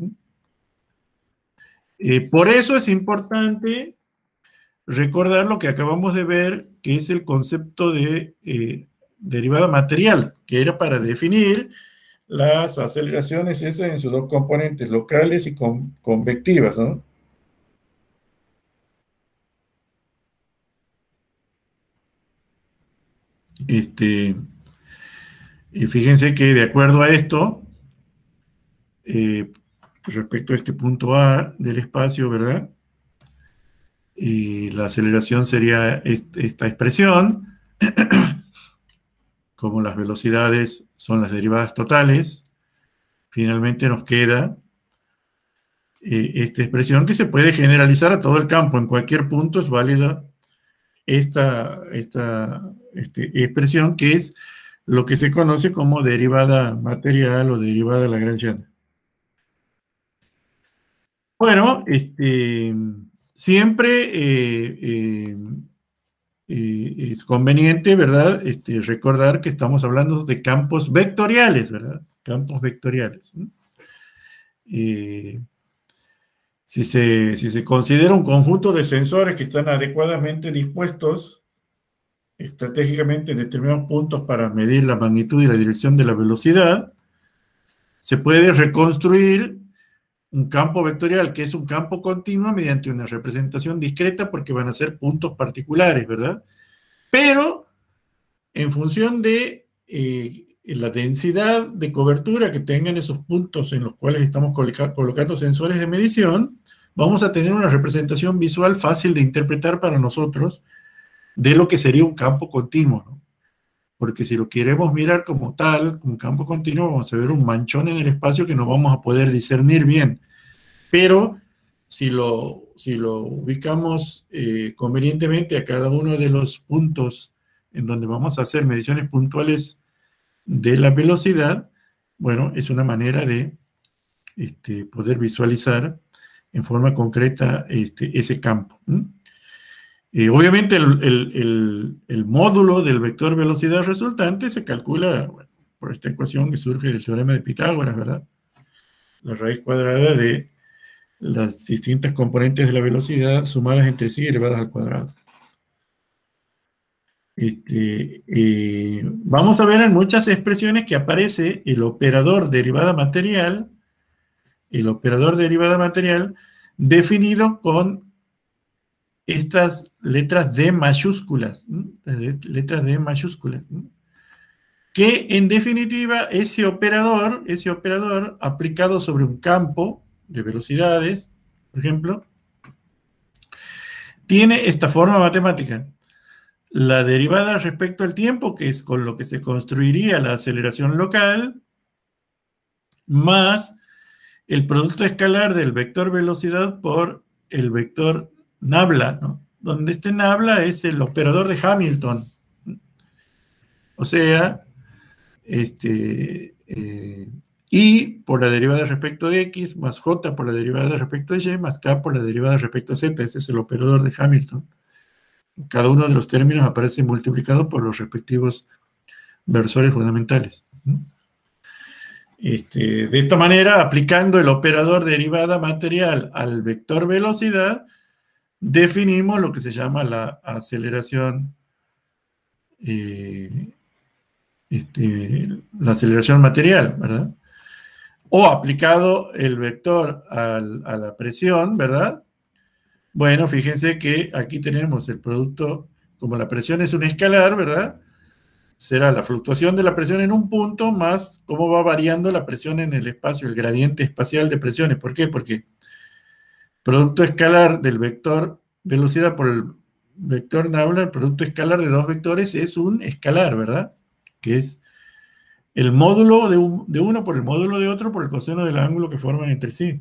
Por eso es importante recordar lo que acabamos de ver, que es el concepto de derivada material, que era para definir las aceleraciones esas en sus dos componentes, locales y convectivas, ¿no? Y fíjense que de acuerdo a esto, respecto a este punto A del espacio, ¿verdad? Y la aceleración sería esta expresión, como las velocidades son las derivadas totales, finalmente nos queda esta expresión que se puede generalizar a todo el campo. En cualquier punto es válida esta expresión, que es lo que se conoce como derivada material o derivada lagrangiana. Bueno, siempre es conveniente, ¿verdad? Recordar que estamos hablando de campos vectoriales, ¿verdad? Campos vectoriales. ¿No? Si se considera un conjunto de sensores que están adecuadamente dispuestos estratégicamente en determinados puntos para medir la magnitud y la dirección de la velocidad, se puede reconstruir un campo vectorial, que es un campo continuo, mediante una representación discreta, porque van a ser puntos particulares, ¿verdad? Pero en función de la densidad de cobertura que tengan esos puntos en los cuales estamos colocando sensores de medición, vamos a tener una representación visual fácil de interpretar para nosotros de lo que sería un campo continuo, ¿no? Porque si lo queremos mirar como tal, como campo continuo, vamos a ver un manchón en el espacio que no vamos a poder discernir bien. Pero si lo ubicamos convenientemente a cada uno de los puntos en donde vamos a hacer mediciones puntuales de la velocidad, bueno, es una manera de poder visualizar en forma concreta ese campo. Obviamente el módulo del vector velocidad resultante se calcula, bueno, por esta ecuación que surge del teorema de Pitágoras, ¿verdad? La raíz cuadrada de las distintas componentes de la velocidad sumadas entre sí elevadas al cuadrado. Vamos a ver en muchas expresiones que aparece el operador derivada material definido con estas letras D mayúsculas, letras D mayúsculas, que en definitiva ese operador aplicado sobre un campo de velocidades, por ejemplo, tiene esta forma matemática. La derivada respecto al tiempo, que es con lo que se construiría la aceleración local, más el producto escalar del vector velocidad por el vector nabla, ¿no? Donde este nabla es el operador de Hamilton. O sea, I por la derivada respecto de X, más J por la derivada respecto de Y, más K por la derivada respecto a Z. Ese es el operador de Hamilton. Cada uno de los términos aparece multiplicado por los respectivos versores fundamentales. De esta manera, aplicando el operador derivada material al vector velocidad, definimos lo que se llama la aceleración, la aceleración material, ¿verdad? O aplicado el vector a la presión, ¿verdad? Bueno, fíjense que aquí tenemos el producto, como la presión es un escalar, ¿verdad? Será la fluctuación de la presión en un punto más cómo va variando la presión en el espacio, el gradiente espacial de presiones. ¿Por qué? Porque producto escalar del vector velocidad por el vector nabla, el producto escalar de dos vectores es un escalar, ¿verdad? Que es el módulo de uno por el módulo de otro por el coseno del ángulo que forman entre sí.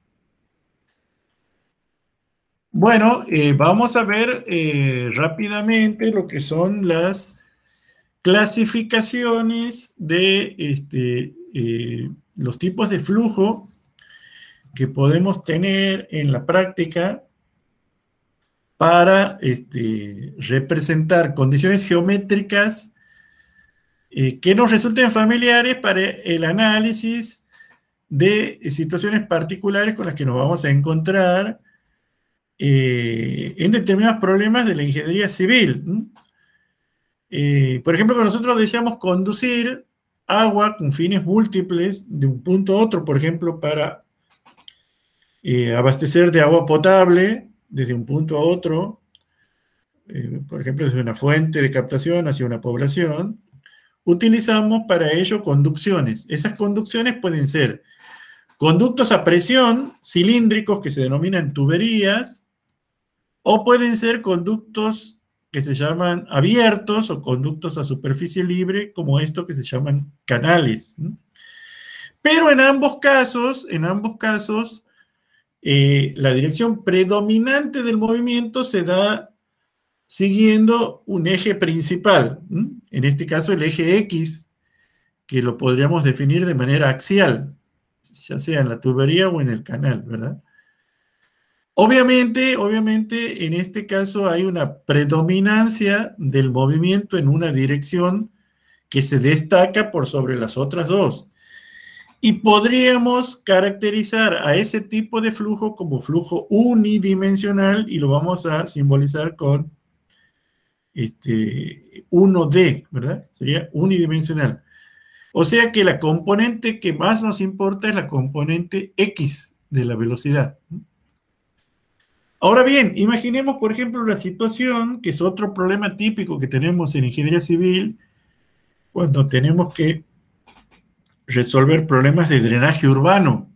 Bueno, vamos a ver rápidamente lo que son las clasificaciones de los tipos de flujo que podemos tener en la práctica para representar condiciones geométricas que nos resulten familiares para el análisis de situaciones particulares con las que nos vamos a encontrar en determinados problemas de la ingeniería civil. Por ejemplo, cuando nosotros deseamos conducir agua con fines múltiples de un punto a otro, por ejemplo, para abastecer de agua potable desde un punto a otro, por ejemplo, desde una fuente de captación hacia una población, utilizamos para ello conducciones. Esas conducciones pueden ser conductos a presión cilíndricos que se denominan tuberías, o pueden ser conductos que se llaman abiertos o conductos a superficie libre, como estos que se llaman canales. Pero en ambos casos, la dirección predominante del movimiento se da siguiendo un eje principal. En este caso, el eje X, que lo podríamos definir de manera axial, ya sea en la tubería o en el canal, ¿verdad? Obviamente, en este caso hay una predominancia del movimiento en una dirección que se destaca por sobre las otras dos. Y podríamos caracterizar a ese tipo de flujo como flujo unidimensional, y lo vamos a simbolizar con 1D, ¿verdad? Sería unidimensional. O sea que la componente que más nos importa es la componente X de la velocidad. Ahora bien, imaginemos, por ejemplo, la situación, que es otro problema típico que tenemos en ingeniería civil, cuando tenemos que resolver problemas de drenaje urbano.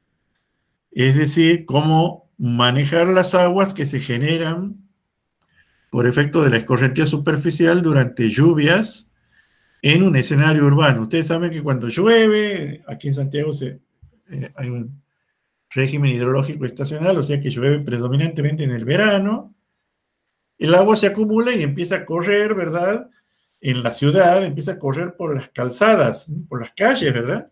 Es decir, cómo manejar las aguas que se generan por efecto de la escorrentía superficial durante lluvias en un escenario urbano. Ustedes saben que cuando llueve, aquí en Santiago hay un régimen hidrológico estacional, o sea que llueve predominantemente en el verano, el agua se acumula y empieza a correr, ¿verdad? En la ciudad empieza a correr por las calzadas, por las calles, ¿verdad?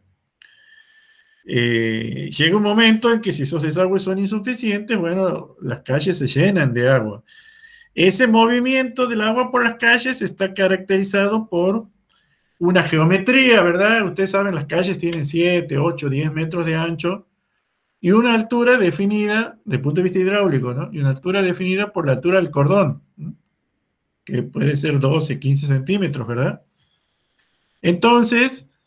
Llega un momento en que si esos desagües son insuficientes, bueno, las calles se llenan de agua. Ese movimiento del agua por las calles está caracterizado por una geometría, ¿verdad? Ustedes saben, las calles tienen 7, 8, 10 metros de ancho y una altura definida, desde el punto de vista hidráulico, ¿no? Y una altura definida por la altura del cordón, ¿no? Que puede ser 12, 15 centímetros, ¿verdad? Entonces,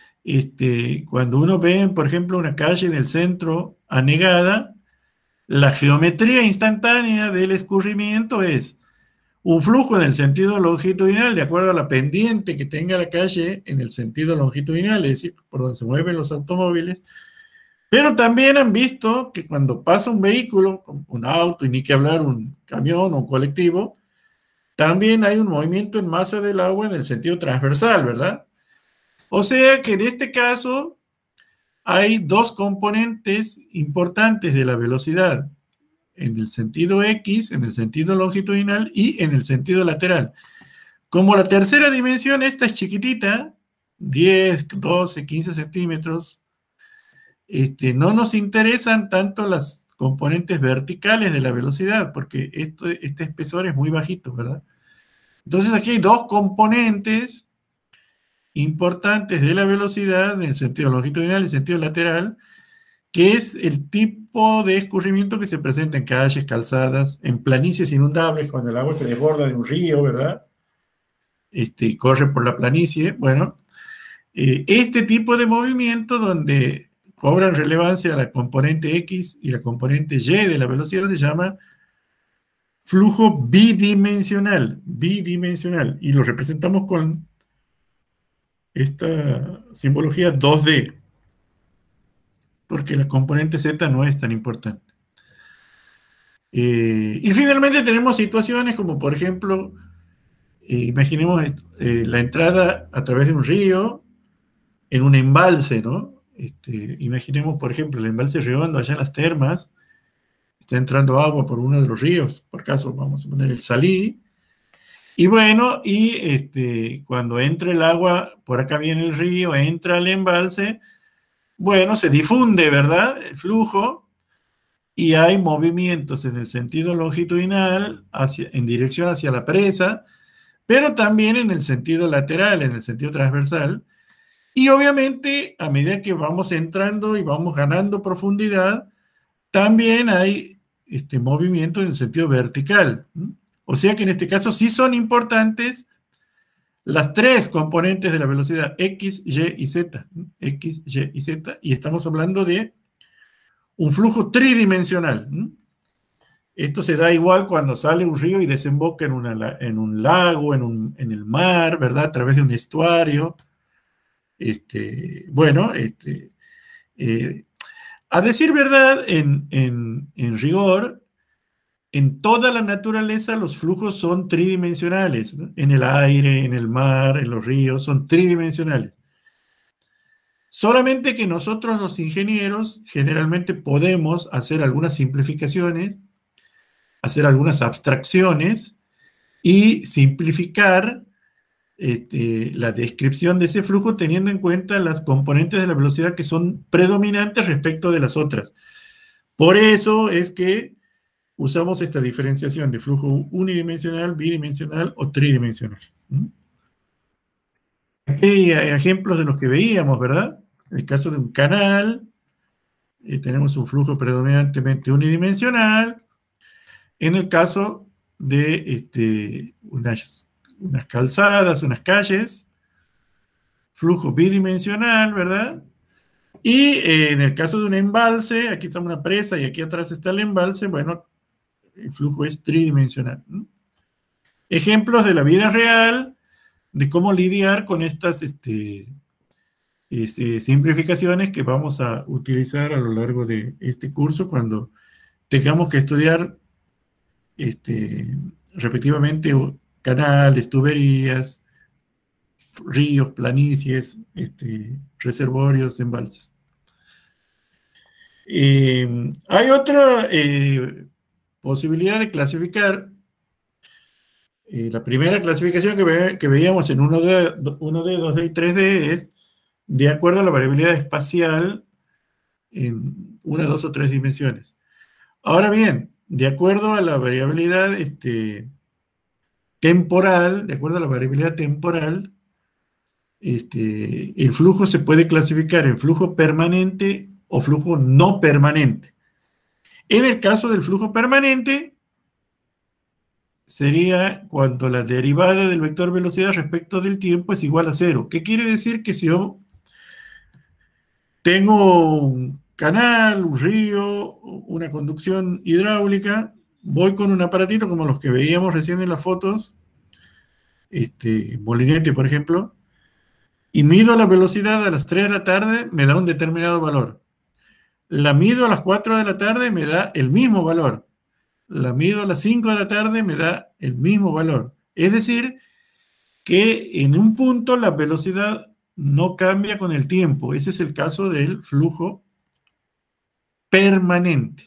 cuando uno ve, por ejemplo, una calle en el centro anegada, la geometría instantánea del escurrimiento es un flujo en el sentido longitudinal, de acuerdo a la pendiente que tenga la calle en el sentido longitudinal, es decir, por donde se mueven los automóviles. Pero también han visto que cuando pasa un vehículo, un auto, y ni que hablar un camión o un colectivo, también hay un movimiento en masa del agua en el sentido transversal, ¿verdad? O sea que en este caso hay dos componentes importantes de la velocidad, en el sentido X, en el sentido longitudinal y en el sentido lateral. Como la tercera dimensión, esta es chiquitita, 10, 12, 15 centímetros, no nos interesan tanto las componentes verticales de la velocidad, porque este espesor es muy bajito, ¿verdad? Entonces aquí hay dos componentes importantes de la velocidad en el sentido longitudinal y el sentido lateral, que es el tipo de escurrimiento que se presenta en calles, calzadas, en planicies inundables, cuando el agua se desborda de un río, ¿verdad? Y corre por la planicie. Bueno, este tipo de movimiento donde cobran relevancia la componente X y la componente Y de la velocidad se llama flujo bidimensional, y lo representamos con esta simbología 2D, porque la componente Z no es tan importante. Y finalmente tenemos situaciones como, por ejemplo, imaginemos la entrada a través de un río en un embalse, ¿no? Imaginemos, por ejemplo, el embalse Riondo allá en las termas, está entrando agua por uno de los ríos, por caso vamos a poner el Salí, y bueno, cuando entra el agua, por acá viene el río, entra al embalse, bueno, se difunde, ¿verdad? El flujo, y hay movimientos en el sentido longitudinal, en dirección hacia la presa, pero también en el sentido lateral, en el sentido transversal. Y obviamente, a medida que vamos entrando y vamos ganando profundidad, también hay movimiento en el sentido vertical. O sea que en este caso sí son importantes las tres componentes de la velocidad, X, Y y Z. X, Y y Z. Y estamos hablando de un flujo tridimensional. Esto se da igual cuando sale un río y desemboca en un lago, en el mar, ¿verdad? A través de un estuario. Bueno, a decir verdad, en rigor, en toda la naturaleza los flujos son tridimensionales, ¿no? En el aire, en el mar, en los ríos, son tridimensionales. Solamente que nosotros los ingenieros generalmente podemos hacer algunas simplificaciones, hacer algunas abstracciones y simplificar la descripción de ese flujo teniendo en cuenta las componentes de la velocidad que son predominantes respecto de las otras. Por eso es que usamos esta diferenciación de flujo unidimensional, bidimensional o tridimensional. Aquí hay ejemplos de los que veíamos, ¿verdad? En el caso de un canal, tenemos un flujo predominantemente unidimensional. En el caso de unas calzadas, unas calles, flujo bidimensional, ¿verdad? Y en el caso de un embalse, aquí está una presa y aquí atrás está el embalse, bueno, el flujo es tridimensional. Ejemplos de la vida real de cómo lidiar con estas simplificaciones que vamos a utilizar a lo largo de este curso cuando tengamos que estudiar respectivamente canales, tuberías, ríos, planicies, reservorios, embalses. Hay otra posibilidad de clasificar. La primera clasificación que veíamos en 1D, 2D y 3D es de acuerdo a la variabilidad espacial en una, dos o tres dimensiones. Ahora bien, de acuerdo a la variabilidad temporal, de acuerdo a la variabilidad temporal, el flujo se puede clasificar en flujo permanente o flujo no permanente. En el caso del flujo permanente, sería cuando la derivada del vector velocidad respecto del tiempo es igual a cero. ¿Qué quiere decir? Que si yo tengo un canal, un río, una conducción hidráulica, voy con un aparatito como los que veíamos recién en las fotos, molinete, por ejemplo, y mido la velocidad a las 3 de la tarde, me da un determinado valor. La mido a las 4 de la tarde, me da el mismo valor. La mido a las 5 de la tarde, me da el mismo valor. Es decir, que en un punto la velocidad no cambia con el tiempo. Ese es el caso del flujo permanente.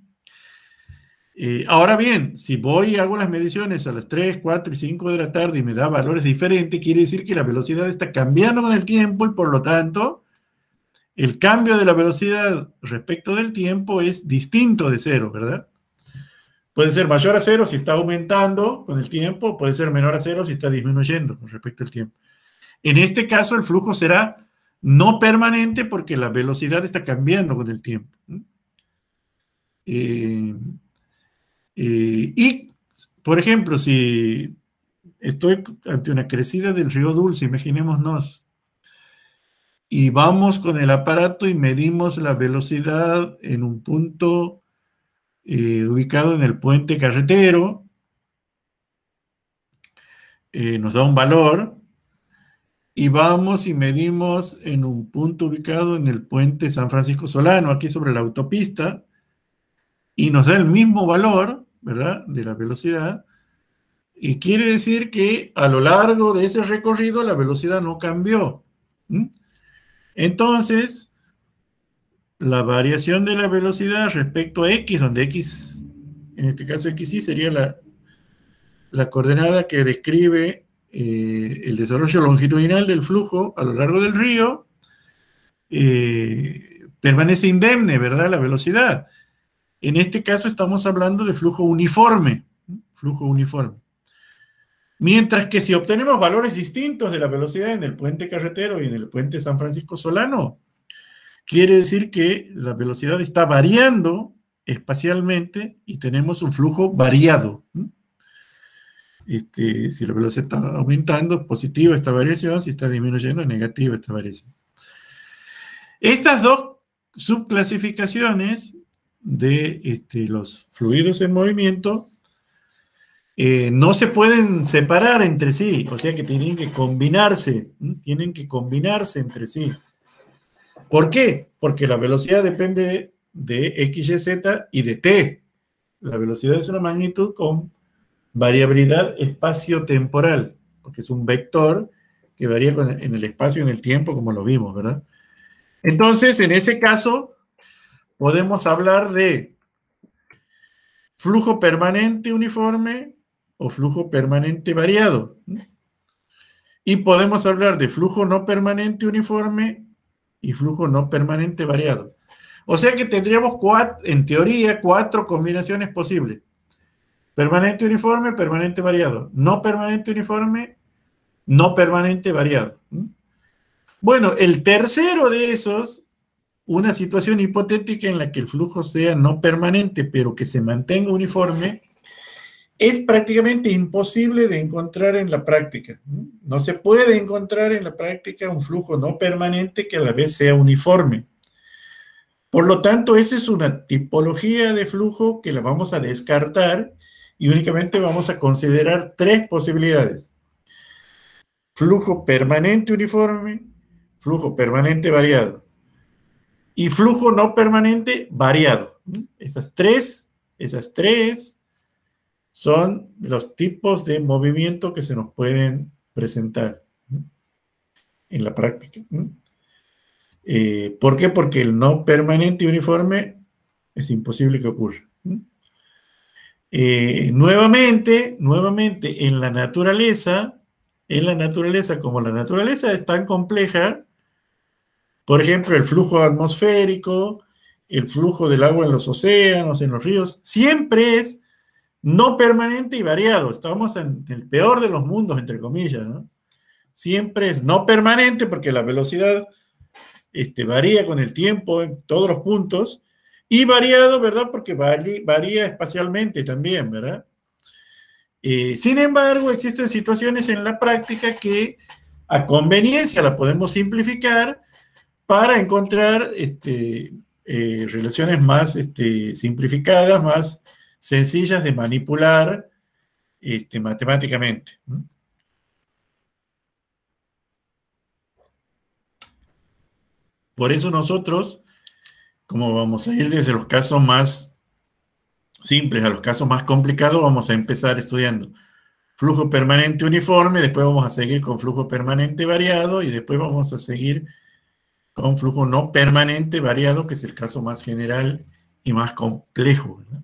Ahora bien, si voy y hago las mediciones a las 3, 4 y 5 de la tarde y me da valores diferentes, quiere decir que la velocidad está cambiando con el tiempo y por lo tanto el cambio de la velocidad respecto del tiempo es distinto de cero, ¿verdad? Puede ser mayor a cero si está aumentando con el tiempo, puede ser menor a cero si está disminuyendo con respecto al tiempo. En este caso, el flujo será no permanente porque la velocidad está cambiando con el tiempo. Y, por ejemplo, si estoy ante una crecida del río Dulce, imaginémonos, y vamos con el aparato y medimos la velocidad en un punto ubicado en el puente carretero, nos da un valor, y vamos y medimos en un punto ubicado en el puente San Francisco Solano, aquí sobre la autopista, y nos da el mismo valor, ¿verdad?, de la velocidad, y quiere decir que a lo largo de ese recorrido la velocidad no cambió. Entonces, la variación de la velocidad respecto a X, donde X, en este caso XY, sería la coordenada que describe el desarrollo longitudinal del flujo a lo largo del río, permanece indemne, ¿verdad?, la velocidad. En este caso estamos hablando de flujo uniforme, flujo uniforme. Mientras que si obtenemos valores distintos de la velocidad en el puente carretero y en el puente San Francisco Solano, quiere decir que la velocidad está variando espacialmente y tenemos un flujo variado. Si la velocidad está aumentando, positiva esta variación; si está disminuyendo, negativa esta variación. Estas dos subclasificaciones de los fluidos en movimiento no se pueden separar entre sí, o sea que tienen que combinarse entre sí. ¿Por qué? Porque la velocidad depende de X, Y, Z y de T. La velocidad es una magnitud con variabilidad espacio-temporal, porque es un vector que varía en el espacio y en el tiempo, como lo vimos, ¿verdad? Entonces, en ese caso, podemos hablar de flujo permanente uniforme o flujo permanente variado. Y podemos hablar de flujo no permanente uniforme y flujo no permanente variado. O sea que tendríamos, en teoría, 4 combinaciones posibles: permanente uniforme, permanente variado; no permanente uniforme, no permanente variado. Bueno, el tercero de esos, una situación hipotética en la que el flujo sea no permanente, pero que se mantenga uniforme, es prácticamente imposible de encontrar en la práctica. No se puede encontrar en la práctica un flujo no permanente que a la vez sea uniforme. Por lo tanto, esa es una tipología de flujo que la vamos a descartar y únicamente vamos a considerar 3 posibilidades: flujo permanente uniforme, flujo permanente variado y flujo no permanente variado. Esas tres son los tipos de movimiento que se nos pueden presentar en la práctica. ¿Por qué? Porque el no permanente y uniforme es imposible que ocurra. Nuevamente, en la naturaleza, como la naturaleza es tan compleja, por ejemplo, el flujo atmosférico, el flujo del agua en los océanos, en los ríos, siempre es no permanente y variado. Estamos en el peor de los mundos, entre comillas, ¿no? Siempre es no permanente porque la velocidad varía con el tiempo en todos los puntos, y variado, ¿verdad? Porque varía espacialmente también, ¿verdad? Sin embargo, existen situaciones en la práctica que a conveniencia la podemos simplificar para encontrar relaciones más simplificadas, más sencillas de manipular matemáticamente. Por eso nosotros, como vamos a ir desde los casos más simples a los casos más complicados, vamos a empezar estudiando flujo permanente uniforme, después vamos a seguir con flujo permanente variado y después vamos a seguir con flujo no permanente variado, que es el caso más general y más complejo, ¿verdad?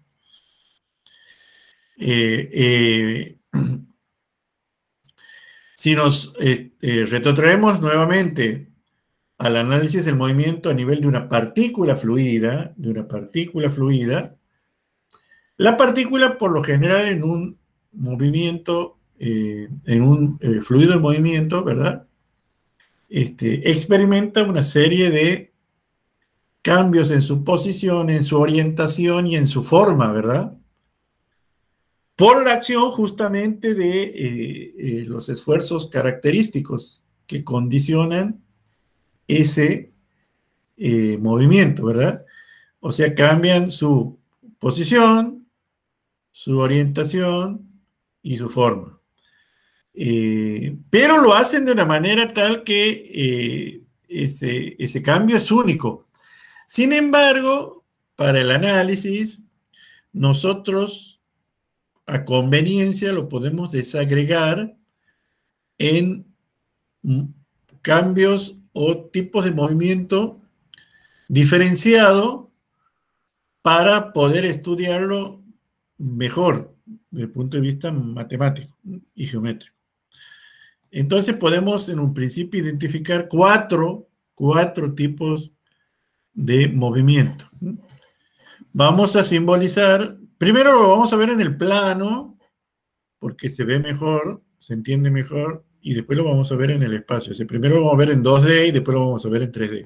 Si nos retrotraemos nuevamente al análisis del movimiento a nivel de una partícula fluida, la partícula, por lo general, en un movimiento, en un fluido en movimiento, ¿verdad? Experimenta una serie de cambios en su posición, en su orientación y en su forma, ¿verdad? Por la acción justamente de los esfuerzos característicos que condicionan ese movimiento, ¿verdad? O sea, cambian su posición, su orientación y su forma. Pero lo hacen de una manera tal que ese cambio es único. Sin embargo, para el análisis, nosotros a conveniencia lo podemos desagregar en cambios o tipos de movimiento diferenciado para poder estudiarlo mejor desde el punto de vista matemático y geométrico. Entonces podemos en un principio identificar cuatro tipos de movimiento. Vamos a simbolizar, primero lo vamos a ver en el plano, porque se ve mejor, se entiende mejor, y después lo vamos a ver en el espacio. O sea, primero lo vamos a ver en 2D y después lo vamos a ver en 3D.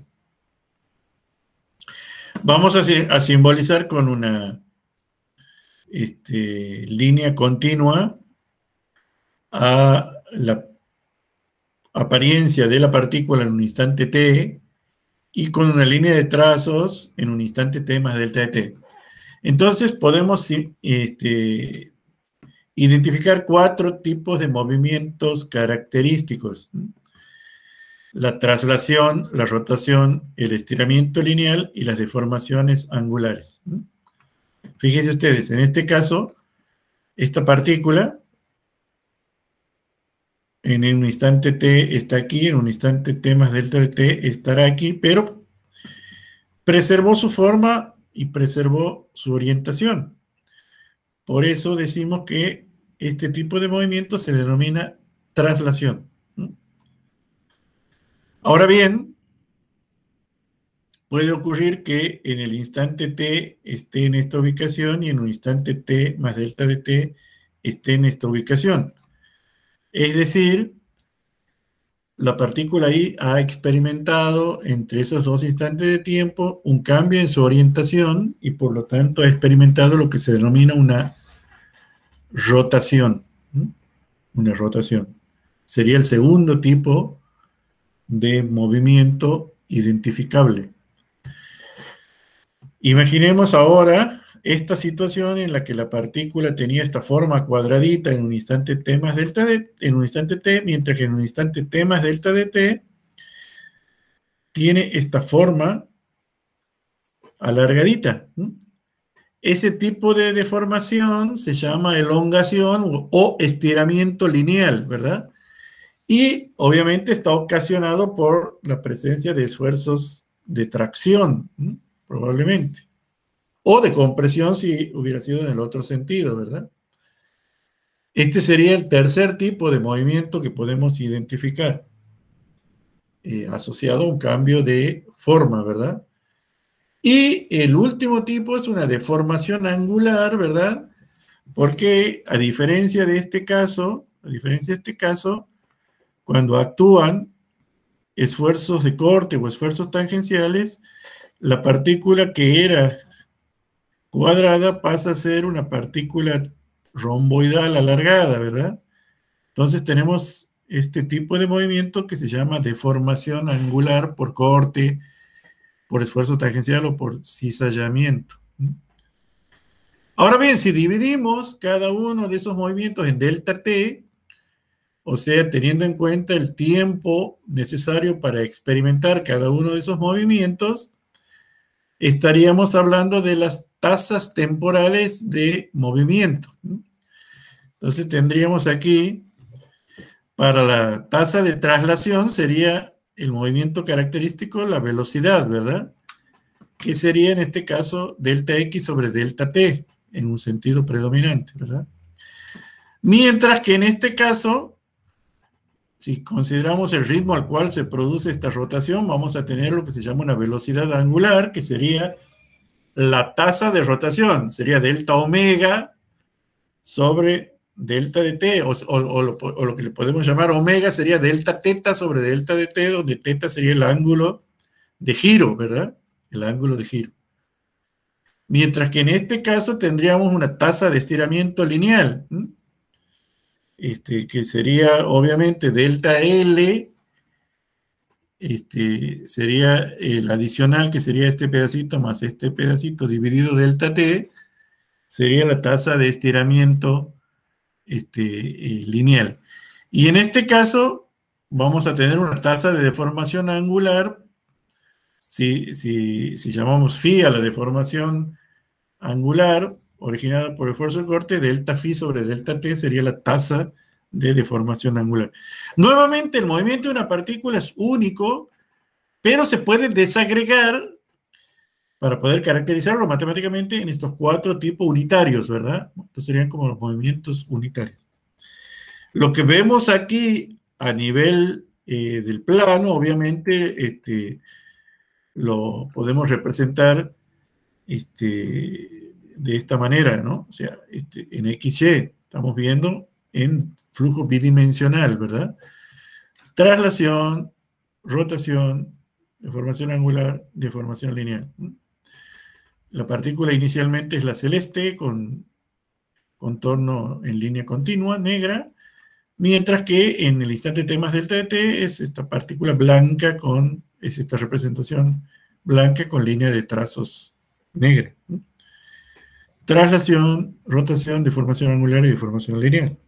Vamos a simbolizar con una línea continua a la apariencia de la partícula en un instante t y con una línea de trazos en un instante t más delta de t. Entonces podemos identificar 4 tipos de movimientos característicos: la traslación, la rotación, el estiramiento lineal y las deformaciones angulares. Fíjense ustedes, en este caso, esta partícula en un instante t está aquí, en un instante t más delta de t estará aquí, pero preservó su forma y preservó su orientación. Por eso decimos que este tipo de movimiento se denomina traslación. Ahora bien, puede ocurrir que en el instante t esté en esta ubicación y en un instante t más delta de t esté en esta ubicación. Es decir, la partícula ahí ha experimentado entre esos 2 instantes de tiempo un cambio en su orientación y por lo tanto ha experimentado lo que se denomina una rotación. Una rotación. Sería el segundo tipo de movimiento identificable. Imaginemos ahora esta situación en la que la partícula tenía esta forma cuadradita en un instante t más delta de en un instante t, mientras que en un instante t más delta de t tiene esta forma alargadita. Ese tipo de deformación se llama elongación o estiramiento lineal, ¿verdad? Y obviamente está ocasionado por la presencia de esfuerzos de tracción, probablemente. O de compresión si hubiera sido en el otro sentido, ¿verdad? Este sería el tercer tipo de movimiento que podemos identificar, asociado a un cambio de forma, ¿verdad? Y el último tipo es una deformación angular, ¿verdad? Porque a diferencia de este caso, cuando actúan esfuerzos de corte o esfuerzos tangenciales, la partícula que era cuadrada pasa a ser una partícula romboidal alargada, ¿verdad? Entonces tenemos este tipo de movimiento que se llama deformación angular por corte, por esfuerzo tangencial o por cizallamiento. Ahora bien, si dividimos cada uno de esos movimientos en delta t, o sea, teniendo en cuenta el tiempo necesario para experimentar cada uno de esos movimientos, estaríamos hablando de las tasas temporales de movimiento. Entonces tendríamos aquí, para la tasa de traslación sería el movimiento característico, la velocidad, ¿verdad? Que sería en este caso delta x sobre delta t, en un sentido predominante, ¿verdad? Mientras que en este caso, si consideramos el ritmo al cual se produce esta rotación, vamos a tener lo que se llama una velocidad angular, que sería la tasa de rotación, sería delta omega sobre delta de t, o lo que le podemos llamar omega sería delta teta sobre delta de t, donde teta sería el ángulo de giro, ¿verdad? El ángulo de giro. Mientras que en este caso tendríamos una tasa de estiramiento lineal, que sería obviamente delta L, sería el adicional, que sería este pedacito más este pedacito dividido delta T, sería la tasa de estiramiento lineal. Y en este caso vamos a tener una tasa de deformación angular, si llamamos phi a la deformación angular originada por el esfuerzo de corte, delta phi sobre delta t sería la tasa de deformación angular. Nuevamente, el movimiento de una partícula es único, pero se puede desagregar para poder caracterizarlo matemáticamente en estos 4 tipos unitarios, ¿verdad? Estos serían como los movimientos unitarios. Lo que vemos aquí a nivel del plano, obviamente, lo podemos representar de esta manera, ¿no? O sea, en XY estamos viendo en flujo bidimensional, ¿verdad? Traslación, rotación, deformación angular, deformación lineal. La partícula inicialmente es la celeste con contorno en línea continua, negra. Mientras que en el instante t más delta de t es esta partícula blanca es esta representación blanca con línea de trazos negra. Traslación, rotación, deformación angular y deformación lineal.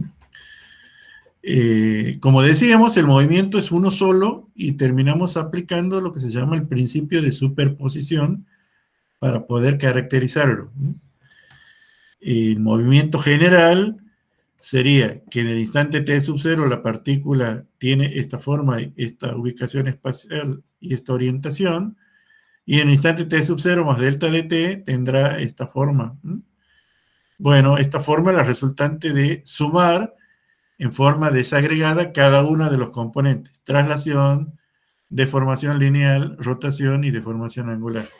Como decíamos, el movimiento es uno solo y terminamos aplicando lo que se llama el principio de superposición para poder caracterizarlo. El movimiento general sería que en el instante t sub 0 la partícula tiene esta forma, esta ubicación espacial y esta orientación, y en el instante t sub 0 más delta de t tendrá esta forma. Bueno, esta forma es la resultante de sumar en forma desagregada cada uno de los componentes: traslación, deformación lineal, rotación y deformación angular.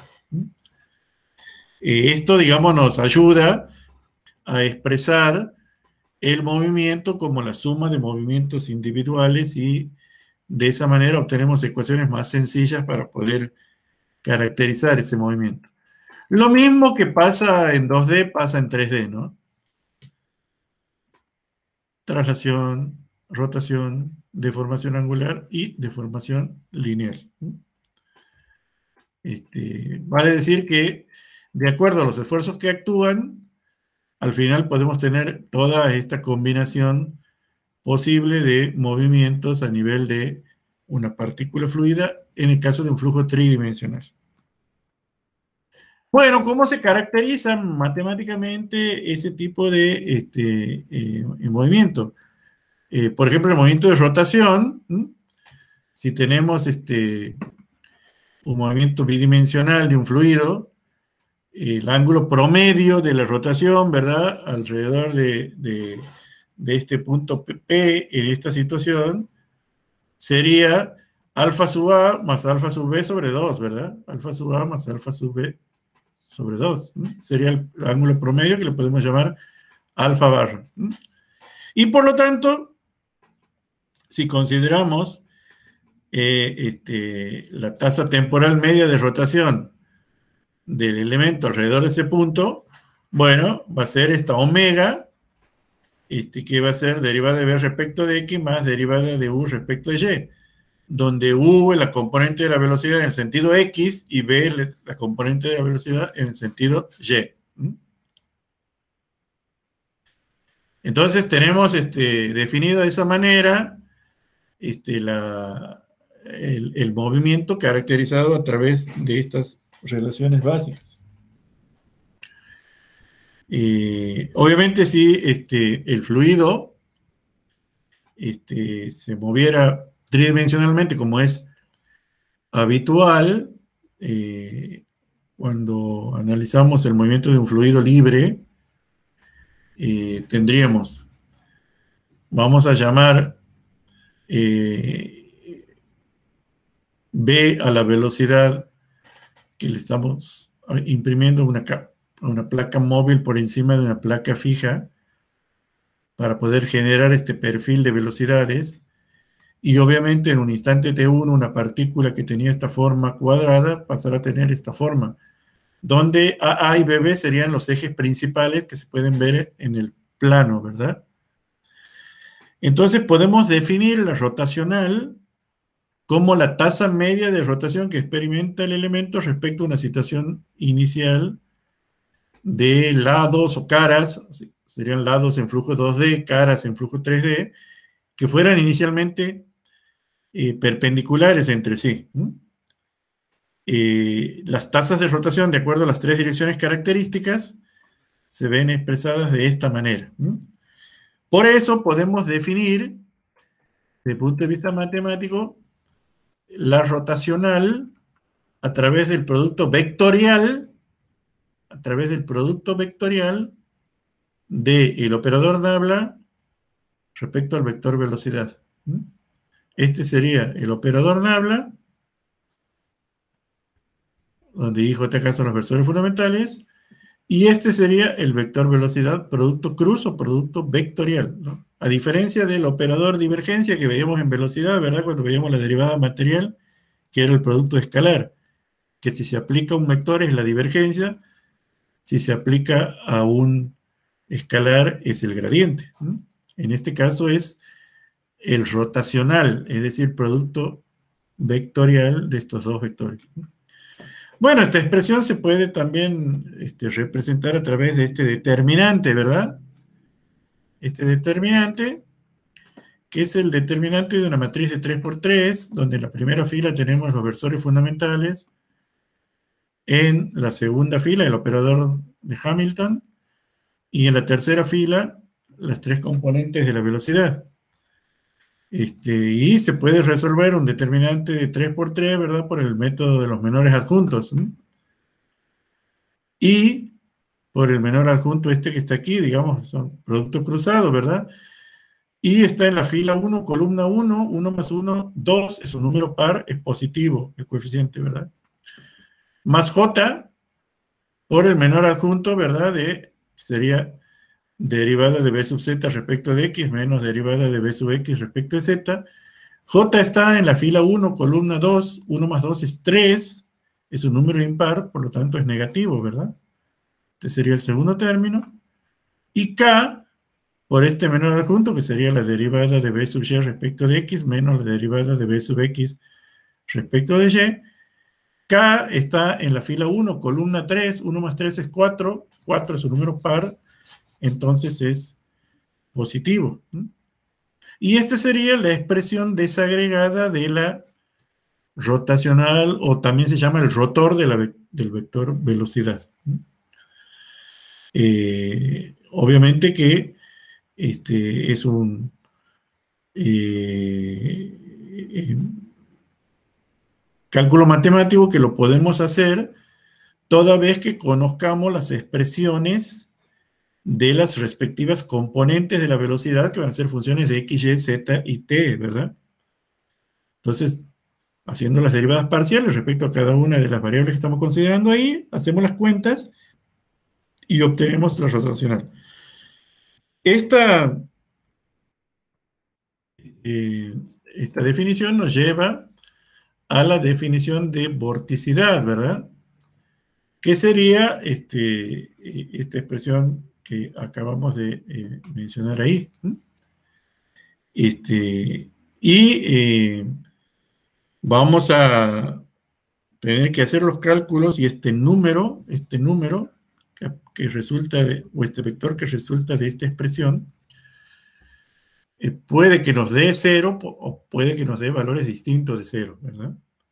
Esto, digamos, nos ayuda a expresar el movimiento como la suma de movimientos individuales, y de esa manera obtenemos ecuaciones más sencillas para poder caracterizar ese movimiento. Lo mismo que pasa en 2D, pasa en 3D, ¿no? Traslación, rotación, deformación angular y deformación lineal. Vale decir que, de acuerdo a los esfuerzos que actúan, al final podemos tener toda esta combinación posible de movimientos a nivel de una partícula fluida en el caso de un flujo tridimensional. Bueno, ¿cómo se caracteriza matemáticamente ese tipo de movimiento? Por ejemplo, el movimiento de rotación, si tenemos un movimiento bidimensional de un fluido, el ángulo promedio de la rotación, ¿verdad?, alrededor de este punto P en esta situación, sería alfa sub A más alfa sub B sobre 2, ¿verdad? Alfa sub A más alfa sub B sobre 2. Sería el ángulo promedio, que le podemos llamar alfa barra. Y por lo tanto, si consideramos la tasa temporal media de rotación del elemento alrededor de ese punto, bueno, va a ser esta omega, que va a ser derivada de B respecto de X más derivada de U respecto de Y, donde U es la componente de la velocidad en el sentido X y B es la componente de la velocidad en el sentido Y. Entonces tenemos definido de esa manera el movimiento caracterizado a través de estas relaciones básicas. Obviamente, si el fluido se moviera tridimensionalmente, como es habitual, cuando analizamos el movimiento de un fluido libre, tendríamos, vamos a llamar B a la velocidad que le estamos imprimiendo a una placa móvil por encima de una placa fija para poder generar este perfil de velocidades. Y obviamente en un instante T1 una partícula que tenía esta forma cuadrada pasará a tener esta forma, donde AA y BB serían los ejes principales que se pueden ver en el plano, ¿verdad? Entonces podemos definir la rotacional como la tasa media de rotación que experimenta el elemento respecto a una situación inicial de lados o caras, serían lados en flujo 2D, caras en flujo 3D, que fueran inicialmente perpendiculares entre sí. Las tasas de rotación, de acuerdo a las tres direcciones características, se ven expresadas de esta manera. Por eso podemos definir, desde el punto de vista matemático, la rotacional a través del producto vectorial, del operador Nabla respecto al vector velocidad. Este sería el operador Nabla, donde I, J, K son los versores fundamentales, y este sería el vector velocidad, producto cruz o producto vectorial, ¿no? A diferencia del operador divergencia que veíamos en velocidad, ¿verdad?, cuando veíamos la derivada material, que era el producto escalar, que si se aplica a un vector es la divergencia, si se aplica a un escalar es el gradiente. En este caso es el rotacional, es decir, producto vectorial de estos dos vectores. Bueno, esta expresión se puede también representar a través de este determinante, ¿verdad? Este determinante, que es el determinante de una matriz de 3 por 3, donde en la primera fila tenemos los versores fundamentales, en la segunda fila el operador de Hamilton, y en la tercera fila las tres componentes de la velocidad. Y se puede resolver un determinante de 3 por 3, ¿verdad? Por el método de los menores adjuntos. Y por el menor adjunto que está aquí, digamos, son producto cruzado, ¿verdad? Y está en la fila 1, columna 1, 1 más 1, 2, es un número par, es positivo el coeficiente, ¿verdad? Más J por el menor adjunto, ¿verdad? Sería derivada de B sub Z respecto de X menos derivada de B sub X respecto de Z. J está en la fila 1, columna 2, 1 más 2 es 3, es un número impar, por lo tanto es negativo, ¿verdad? Este sería el segundo término. Y K, por este menor adjunto, que sería la derivada de B sub Y respecto de X menos la derivada de B sub X respecto de Y. K está en la fila 1, columna 3, 1 más 3 es 4, 4 es un número par, entonces es positivo. Y esta sería la expresión desagregada de la rotacional, o también se llama el rotor del vector velocidad. Obviamente que es un cálculo matemático que lo podemos hacer toda vez que conozcamos las expresiones de las respectivas componentes de la velocidad, que van a ser funciones de x, y, z y t, ¿verdad? Entonces, haciendo las derivadas parciales respecto a cada una de las variables que estamos considerando ahí, hacemos las cuentas y obtenemos la rotacional. Esta definición nos lleva a la definición de vorticidad, ¿verdad? ¿Qué sería esta expresión que acabamos de mencionar ahí? Vamos a tener que hacer los cálculos y este número que resulta o este vector que resulta de esta expresión, puede que nos dé 0 o puede que nos dé valores distintos de 0, ¿verdad?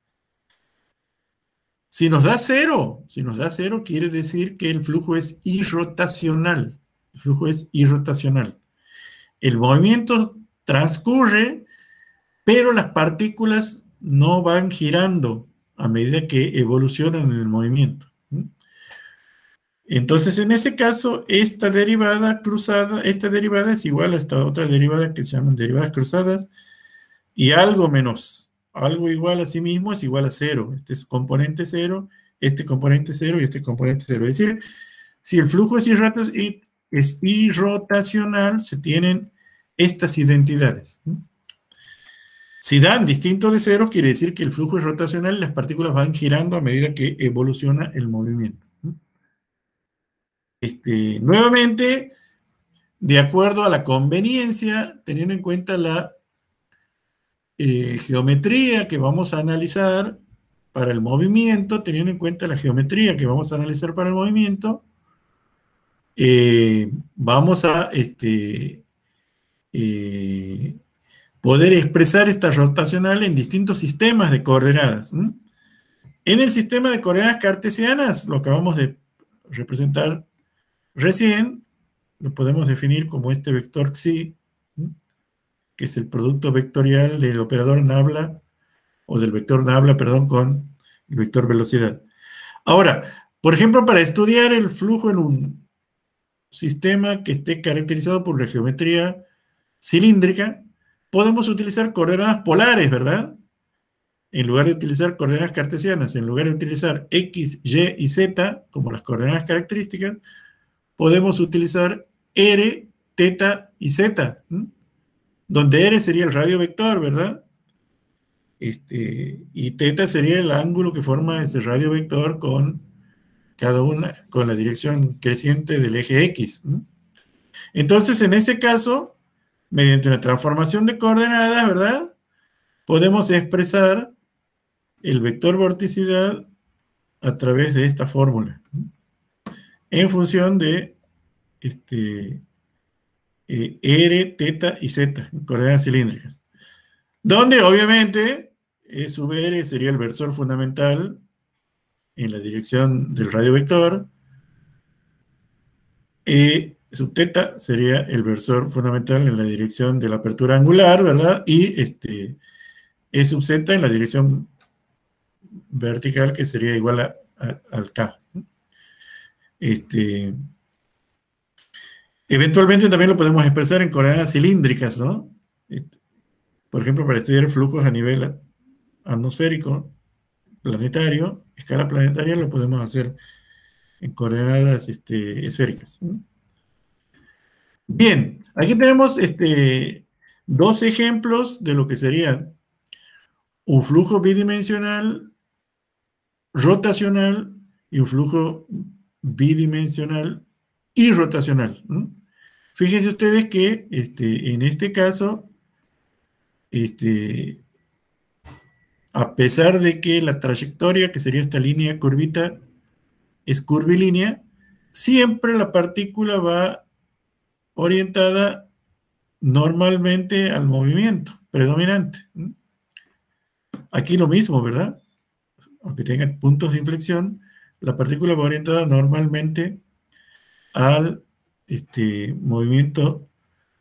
Si nos da 0, quiere decir que el flujo es irrotacional. El flujo es irrotacional. El movimiento transcurre, pero las partículas no van girando a medida que evolucionan en el movimiento. Entonces, en ese caso, esta derivada cruzada, esta derivada es igual a esta otra derivada que se llaman derivadas cruzadas, y algo menos, algo igual a sí mismo es igual a 0. Este es componente 0, este componente 0 y este componente 0. Es decir, si el flujo es irrotacional, se tienen estas identidades. Si dan distinto de 0, quiere decir que el flujo es rotacional y las partículas van girando a medida que evoluciona el movimiento. Nuevamente, de acuerdo a la conveniencia, teniendo en cuenta la geometría que vamos a analizar para el movimiento, teniendo en cuenta la geometría que vamos a analizar para el movimiento, vamos a poder expresar esta rotacional en distintos sistemas de coordenadas. En el sistema de coordenadas cartesianas, lo acabamos de representar recién, lo podemos definir como este vector xi, que es el producto vectorial del operador nabla, o del vector nabla, perdón, con el vector velocidad. Ahora, por ejemplo, para estudiar el flujo en un sistema que esté caracterizado por la geometría cilíndrica, podemos utilizar coordenadas polares, ¿verdad? En lugar de utilizar coordenadas cartesianas, en lugar de utilizar x, y y z como las coordenadas características, podemos utilizar r, θ y z, donde r sería el radio vector, ¿verdad? Y θ sería el ángulo que forma ese radio vector con cada una, con la dirección creciente del eje X. Entonces, en ese caso, mediante una transformación de coordenadas, ¿verdad? Podemos expresar el vector vorticidad a través de esta fórmula, en función de R, teta y z, coordenadas cilíndricas. Donde obviamente E sub R sería el versor fundamental en la dirección del radiovector. E sub teta sería el versor fundamental en la dirección de la apertura angular, ¿verdad? Y E sub z en la dirección vertical, que sería igual al K. Eventualmente también lo podemos expresar en coordenadas cilíndricas, ¿no? Por ejemplo, para estudiar flujos a nivel atmosférico, planetario, escala planetaria, lo podemos hacer en coordenadas esféricas. Bien, aquí tenemos dos ejemplos de lo que sería un flujo bidimensional rotacional y un flujo bidimensional irrotacional. Fíjense ustedes que en este caso, a pesar de que la trayectoria, que sería esta línea curvita, es curvilínea, siempre la partícula va orientada normalmente al movimiento predominante. Aquí lo mismo, ¿verdad? Aunque tenga puntos de inflexión, la partícula va orientada normalmente al movimiento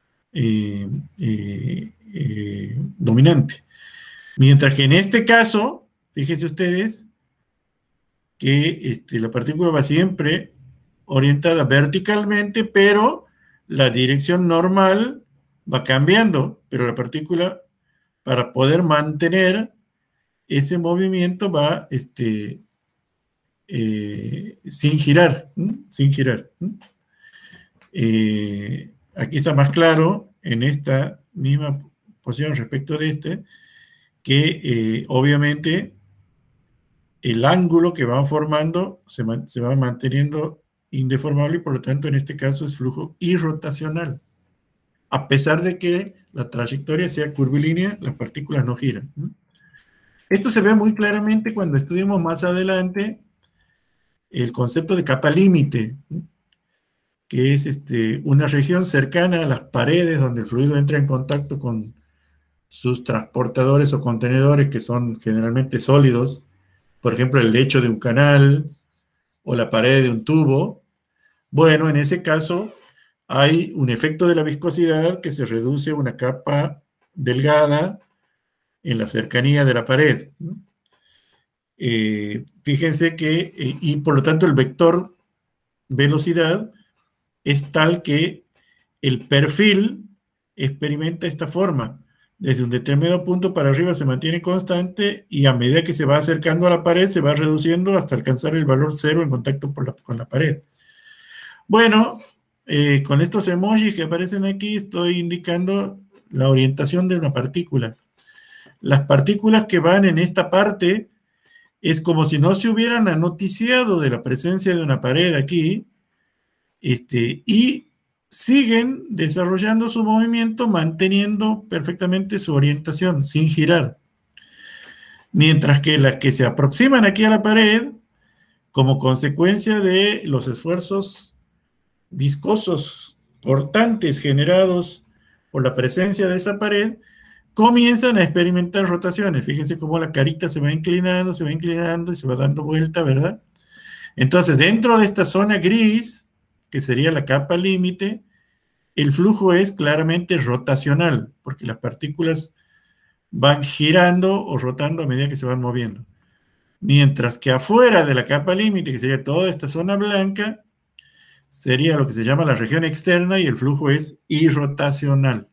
dominante. Mientras que en este caso, fíjense ustedes que la partícula va siempre orientada verticalmente, pero la dirección normal va cambiando, pero la partícula, para poder mantener ese movimiento, va sin girar, sin girar. Aquí está más claro en esta misma posición respecto de que obviamente el ángulo que van formando se va manteniendo indeformable y por lo tanto en este caso es flujo irrotacional. A pesar de que la trayectoria sea curvilínea, las partículas no giran. Esto se ve muy claramente cuando estudiemos más adelante el concepto de capa límite, que es una región cercana a las paredes donde el fluido entra en contacto con sus transportadores o contenedores, que son generalmente sólidos, por ejemplo, el lecho de un canal o la pared de un tubo. Bueno, en ese caso hay un efecto de la viscosidad que se reduce a una capa delgada en la cercanía de la pared. Fíjense que, y por lo tanto el vector velocidad es tal que el perfil experimenta esta forma. Desde un determinado punto para arriba se mantiene constante y a medida que se va acercando a la pared se va reduciendo hasta alcanzar el valor cero en contacto con la pared. Bueno, con estos emojis que aparecen aquí estoy indicando la orientación de una partícula. Las partículas que van en esta parte es como si no se hubieran anoticiado de la presencia de una pared aquí, y siguen desarrollando su movimiento manteniendo perfectamente su orientación sin girar. Mientras que las que se aproximan aquí a la pared, como consecuencia de los esfuerzos viscosos cortantes generados por la presencia de esa pared, comienzan a experimentar rotaciones. Fíjense cómo la carita se va inclinando y se va dando vuelta, ¿verdad? Entonces, dentro de esta zona gris, que sería la capa límite, el flujo es claramente rotacional, porque las partículas van girando o rotando a medida que se van moviendo. Mientras que afuera de la capa límite, que sería toda esta zona blanca, sería lo que se llama la región externa y el flujo es irrotacional.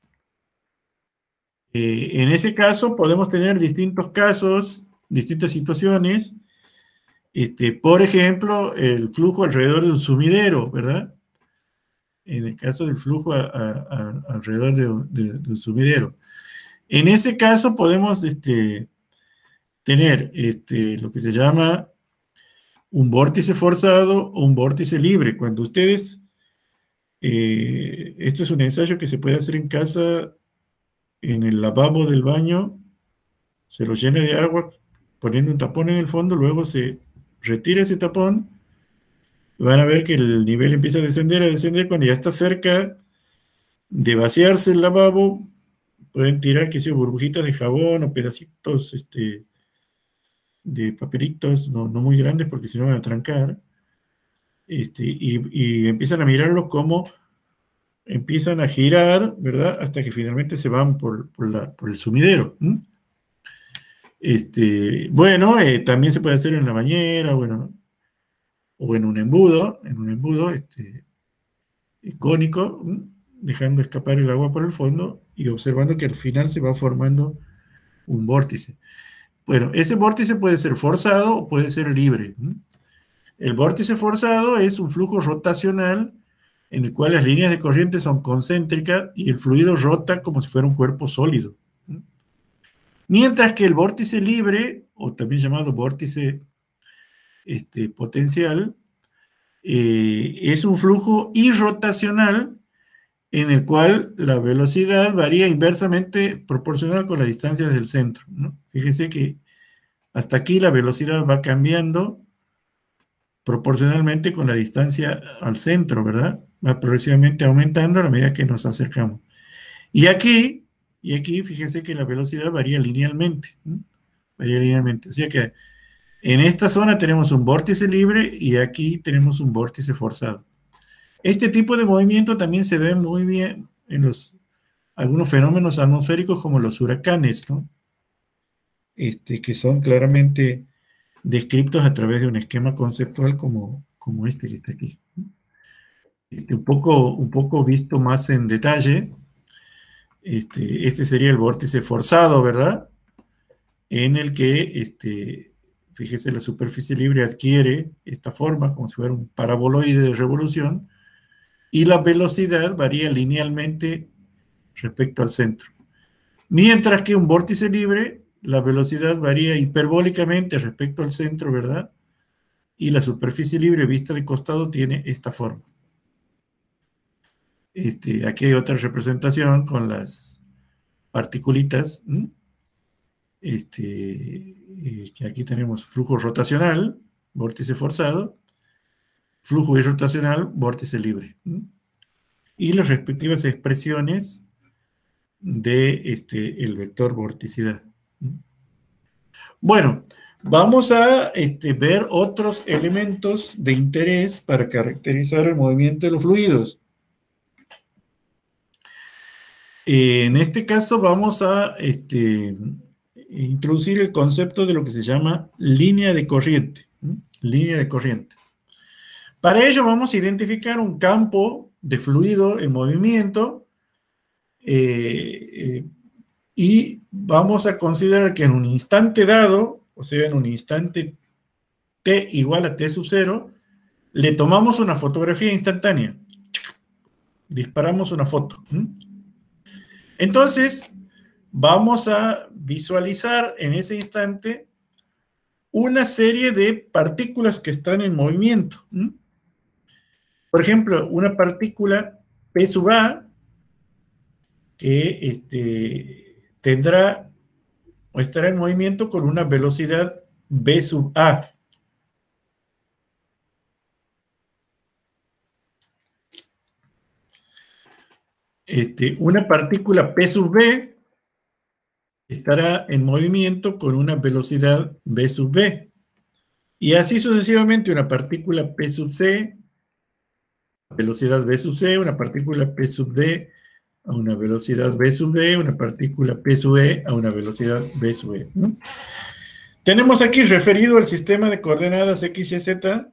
En ese caso podemos tener distintos casos, distintas situaciones. Por ejemplo, el flujo alrededor de un sumidero, ¿verdad? En el caso del flujo alrededor de un sumidero. En ese caso podemos tener lo que se llama un vórtice forzado o un vórtice libre. Cuando ustedes Esto es un ensayo que se puede hacer en casa, en el lavabo del baño, se lo llena de agua poniendo un tapón en el fondo, luego se retira ese tapón, van a ver que el nivel empieza a descender, cuando ya está cerca de vaciarse el lavabo, pueden tirar, qué sé yo, burbujitas de jabón o pedacitos de papelitos, no muy grandes porque si no van a trancar, y empiezan a mirarlo como empiezan a girar, ¿verdad? Hasta que finalmente se van por el sumidero. Bueno, también se puede hacer en la bañera, bueno, o en un embudo cónico, dejando escapar el agua por el fondo y observando que al final se va formando un vórtice. Bueno, ese vórtice puede ser forzado o puede ser libre. El vórtice forzado es un flujo rotacional en el cual las líneas de corriente son concéntricas y el fluido rota como si fuera un cuerpo sólido. Mientras que el vórtice libre, o también llamado vórtice potencial, es un flujo irrotacional en el cual la velocidad varía inversamente proporcional con la distancia del centro, ¿no? Fíjese que hasta aquí la velocidad va cambiando proporcionalmente con la distancia al centro, ¿verdad? Va progresivamente aumentando a la medida que nos acercamos. Y aquí, fíjense que la velocidad varía linealmente, ¿no? Varía linealmente. O sea que en esta zona tenemos un vórtice libre y aquí tenemos un vórtice forzado. Este tipo de movimiento también se ve muy bien en algunos fenómenos atmosféricos como los huracanes, ¿no? Que son claramente descritos a través de un esquema conceptual como este que está aquí. Un poco visto más en detalle, este sería el vórtice forzado, ¿verdad? En el que, fíjese, la superficie libre adquiere esta forma, como si fuera un paraboloide de revolución, y la velocidad varía linealmente respecto al centro. Mientras que un vórtice libre, la velocidad varía hiperbólicamente respecto al centro, ¿verdad? Y la superficie libre vista de costado tiene esta forma. Aquí hay otra representación con las particulitas, que aquí tenemos flujo rotacional, vórtice forzado, flujo irrotacional, vórtice libre, y las respectivas expresiones de el vector vorticidad. Bueno, vamos a ver otros elementos de interés para caracterizar el movimiento de los fluidos. En este caso vamos a introducir el concepto de lo que se llama línea de corriente. Línea de corriente. Para ello vamos a identificar un campo de fluido en movimiento y vamos a considerar que en un instante dado, o sea, en un instante t igual a t sub 0, le tomamos una fotografía instantánea. Disparamos una foto. Entonces, vamos a visualizar en ese instante una serie de partículas que están en movimiento. Por ejemplo, una partícula P sub A que tendrá o estará en movimiento con una velocidad V sub A. Una partícula P sub B estará en movimiento con una velocidad V sub B. Y así sucesivamente una partícula P sub C, velocidad V sub C, una partícula P sub D a una velocidad V sub D, una partícula P sub E a una velocidad V sub E, ¿no? Tenemos aquí referido al sistema de coordenadas X y Z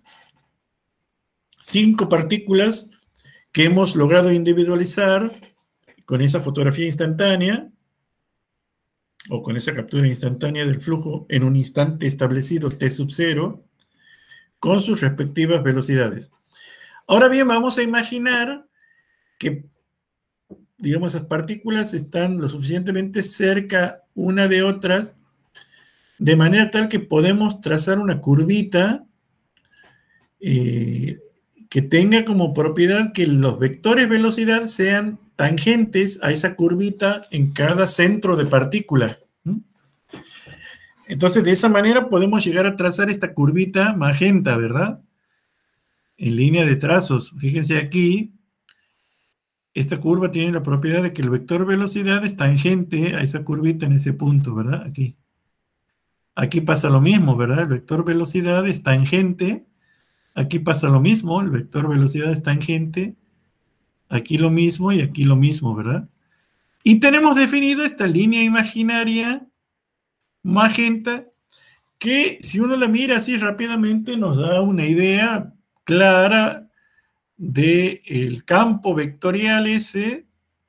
5 partículas que hemos logrado individualizar con esa fotografía instantánea o con esa captura instantánea del flujo en un instante establecido t sub 0 con sus respectivas velocidades. Ahora bien, vamos a imaginar que, digamos, esas partículas están lo suficientemente cerca una de otras de manera tal que podemos trazar una curvita que tenga como propiedad que los vectores velocidad sean tangentes a esa curvita en cada centro de partícula. Entonces, de esa manera podemos llegar a trazar esta curvita magenta, ¿verdad? En línea de trazos. Fíjense aquí, esta curva tiene la propiedad de que el vector velocidad es tangente a esa curvita en ese punto, ¿verdad? Aquí. Aquí pasa lo mismo, ¿verdad? El vector velocidad es tangente. Aquí pasa lo mismo, el vector velocidad es tangente. Aquí lo mismo y aquí lo mismo, ¿verdad? Y tenemos definida esta línea imaginaria magenta que si uno la mira así rápidamente nos da una idea clara del campo vectorial ese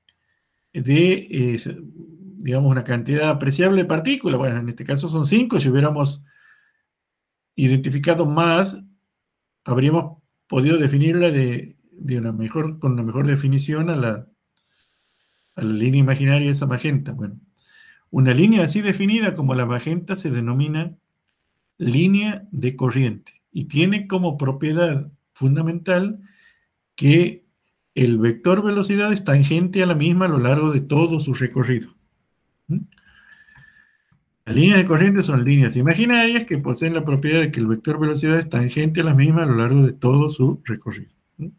de, digamos, una cantidad apreciable de partículas. Bueno, en este caso son 5. Si hubiéramos identificado más, habríamos podido definirla con una mejor definición a la línea imaginaria esa magenta. Bueno, una línea así definida como la magenta se denomina línea de corriente y tiene como propiedad fundamental que el vector velocidad es tangente a la misma a lo largo de todo su recorrido. Las líneas de corriente son líneas imaginarias que poseen la propiedad de que el vector velocidad es tangente a la misma a lo largo de todo su recorrido.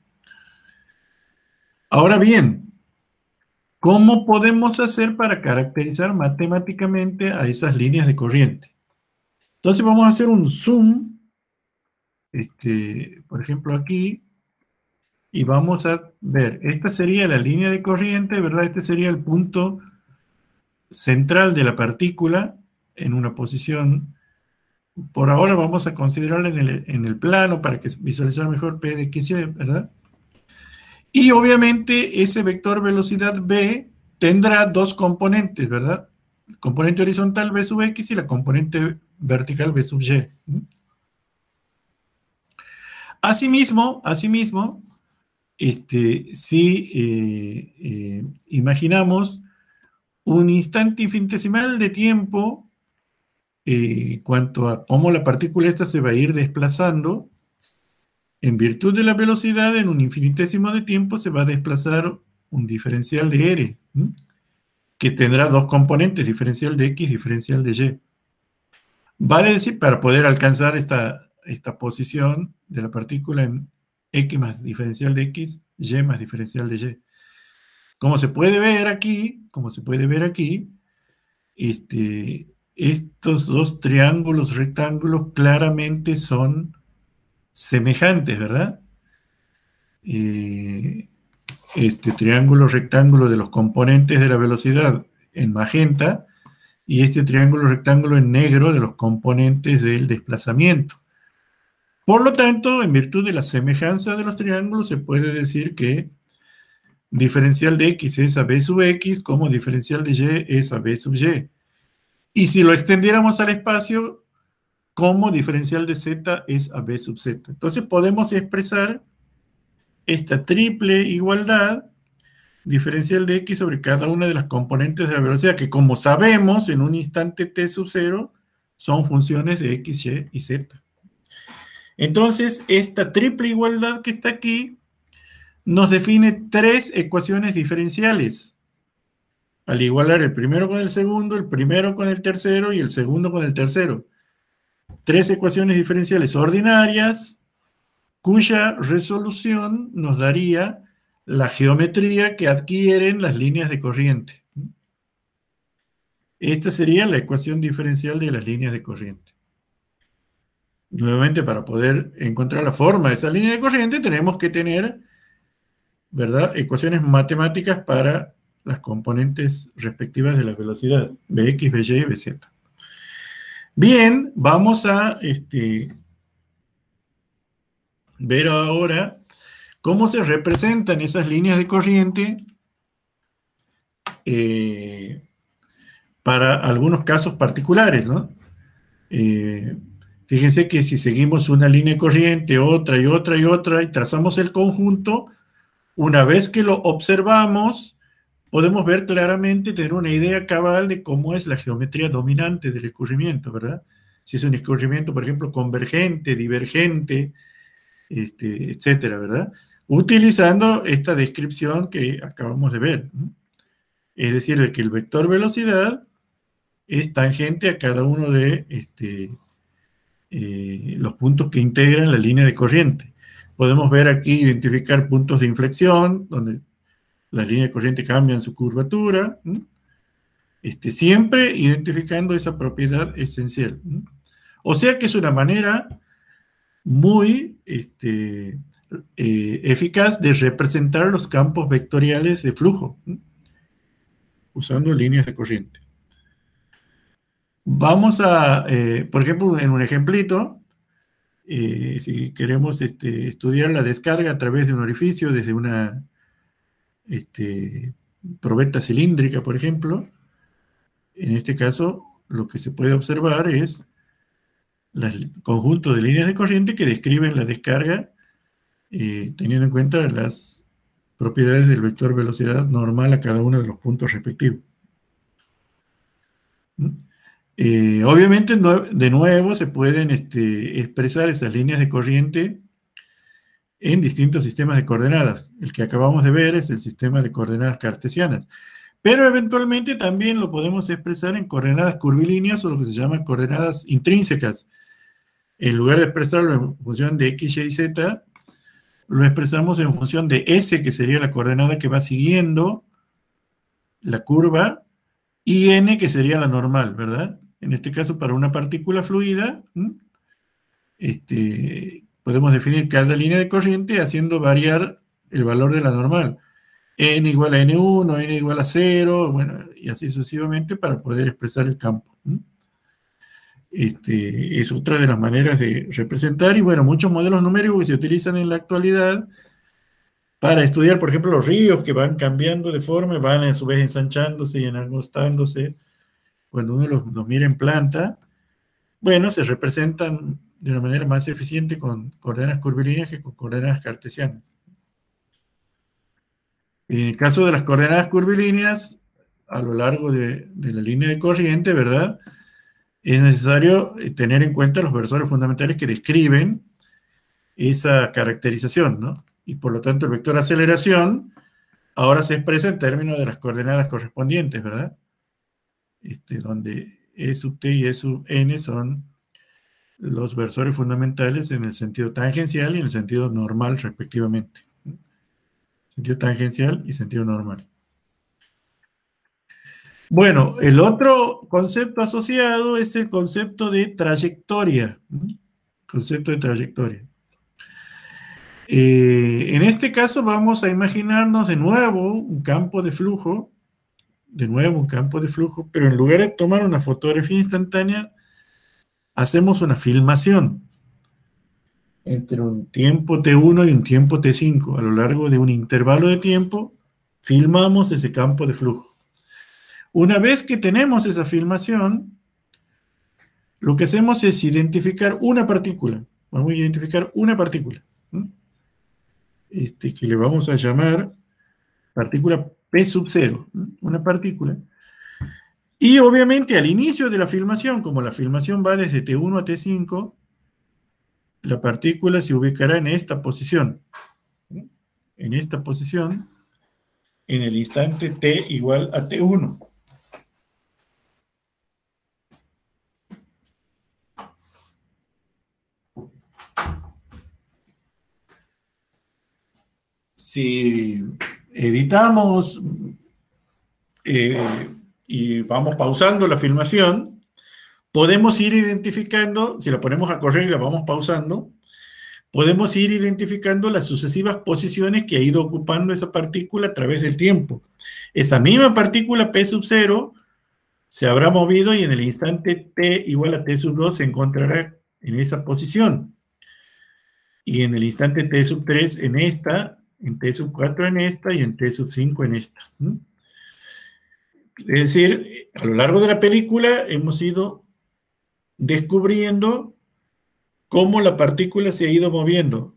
Ahora bien, ¿cómo podemos hacer para caracterizar matemáticamente a esas líneas de corriente? Entonces vamos a hacer un zoom, por ejemplo aquí, y vamos a ver, esta sería la línea de corriente, ¿verdad? Este sería el punto central de la partícula en una posición. Por ahora vamos a considerarla en el plano para que visualizar mejor P de X, Y, ¿verdad? Y obviamente ese vector velocidad B tendrá dos componentes, ¿verdad? El componente horizontal B sub X y la componente vertical B sub Y. Asimismo, si imaginamos un instante infinitesimal de tiempo cuanto a cómo la partícula esta se va a ir desplazando, en virtud de la velocidad, en un infinitésimo de tiempo se va a desplazar un diferencial de R, que tendrá dos componentes, diferencial de X, diferencial de Y. Vale decir, para poder alcanzar esta posición de la partícula en X más diferencial de X, Y más diferencial de Y. Como se puede ver aquí, estos dos triángulos rectángulos claramente son semejantes, ¿verdad? Este triángulo rectángulo de los componentes de la velocidad en magenta y este triángulo rectángulo en negro de los componentes del desplazamiento. Por lo tanto, en virtud de la semejanza de los triángulos, se puede decir que diferencial de X es a B sub X, como diferencial de Y es a B sub Y. Y si lo extendiéramos al espacio, como diferencial de Z es a B sub Z. Entonces podemos expresar esta triple igualdad diferencial de X sobre cada una de las componentes de la velocidad, que como sabemos, en un instante t sub 0, son funciones de X, Y y Z. Entonces, esta triple igualdad que está aquí nos define tres ecuaciones diferenciales. Al igualar el primero con el segundo, el primero con el tercero y el segundo con el tercero. Tres ecuaciones diferenciales ordinarias cuya resolución nos daría la geometría que adquieren las líneas de corriente. Esta sería la ecuación diferencial de las líneas de corriente. Nuevamente, para poder encontrar la forma de esa línea de corriente, tenemos que tener, ¿verdad?, ecuaciones matemáticas para las componentes respectivas de la velocidad, Bx, By y Bz. Bien, vamos a ver ahora cómo se representan esas líneas de corriente para algunos casos particulares, ¿no? Fíjense que si seguimos una línea de corriente, otra y otra y otra, y trazamos el conjunto, una vez que lo observamos, podemos ver claramente, tener una idea cabal de cómo es la geometría dominante del escurrimiento, ¿verdad? Si es un escurrimiento, por ejemplo, convergente, divergente, etcétera, ¿verdad? Utilizando esta descripción que acabamos de ver, ¿no? Es decir, de que el vector velocidad es tangente a cada uno de los puntos que integran la línea de corriente. Podemos ver aquí, identificar puntos de inflexión, donde las líneas de corriente cambian su curvatura, ¿no? Siempre identificando esa propiedad esencial, ¿no? O sea que es una manera muy eficaz de representar los campos vectoriales de flujo, ¿no? Usando líneas de corriente. Vamos a, por ejemplo, en un ejemplito, si queremos estudiar la descarga a través de un orificio desde una probeta cilíndrica, por ejemplo, en este caso lo que se puede observar es el conjunto de líneas de corriente que describen la descarga teniendo en cuenta las propiedades del vector velocidad normal a cada uno de los puntos respectivos. Obviamente, de nuevo, se pueden expresar esas líneas de corriente en distintos sistemas de coordenadas. El que acabamos de ver es el sistema de coordenadas cartesianas. Pero eventualmente también lo podemos expresar en coordenadas curvilíneas o lo que se llaman coordenadas intrínsecas. En lugar de expresarlo en función de x, y, z, lo expresamos en función de S, que sería la coordenada que va siguiendo la curva, y N, que sería la normal, ¿verdad? En este caso, para una partícula fluida, podemos definir cada línea de corriente haciendo variar el valor de la normal. N igual a N1, N igual a 0, bueno, y así sucesivamente para poder expresar el campo. Es otra de las maneras de representar, y bueno, muchos modelos numéricos que se utilizan en la actualidad para estudiar, por ejemplo, los ríos que van cambiando de forma, van a su vez ensanchándose y angostándose. Cuando uno los mira en planta, bueno, se representan de una manera más eficiente con coordenadas curvilíneas que con coordenadas cartesianas. En el caso de las coordenadas curvilíneas, a lo largo de la línea de corriente, ¿verdad?, es necesario tener en cuenta los versores fundamentales que describen esa caracterización, ¿no? Y por lo tanto el vector aceleración ahora se expresa en términos de las coordenadas correspondientes, ¿verdad? Donde E sub t y E sub n son los versores fundamentales en el sentido tangencial y en el sentido normal, respectivamente. Sentido tangencial y sentido normal. Bueno, el otro concepto asociado es el concepto de trayectoria. Concepto de trayectoria. En este caso vamos a imaginarnos de nuevo un campo de flujo, pero en lugar de tomar una fotografía instantánea, hacemos una filmación entre un tiempo t1 y un tiempo t5. A lo largo de un intervalo de tiempo, filmamos ese campo de flujo. Una vez que tenemos esa filmación, lo que hacemos es identificar una partícula. Vamos a identificar una partícula, que le vamos a llamar partícula P sub 0, una partícula. Y obviamente al inicio de la filmación, como la filmación va desde T1 a T5, la partícula se ubicará en esta posición. En esta posición, en el instante T igual a T1. Si editamos y vamos pausando la filmación, podemos ir identificando, si la ponemos a correr y la vamos pausando, podemos ir identificando las sucesivas posiciones que ha ido ocupando esa partícula a través del tiempo. Esa misma partícula P sub 0 se habrá movido y en el instante T igual a T sub 2 se encontrará en esa posición. Y en el instante T sub 3 en esta, en T sub 4 en esta y en T sub 5 en esta. Es decir, a lo largo de la película hemos ido descubriendo cómo la partícula se ha ido moviendo.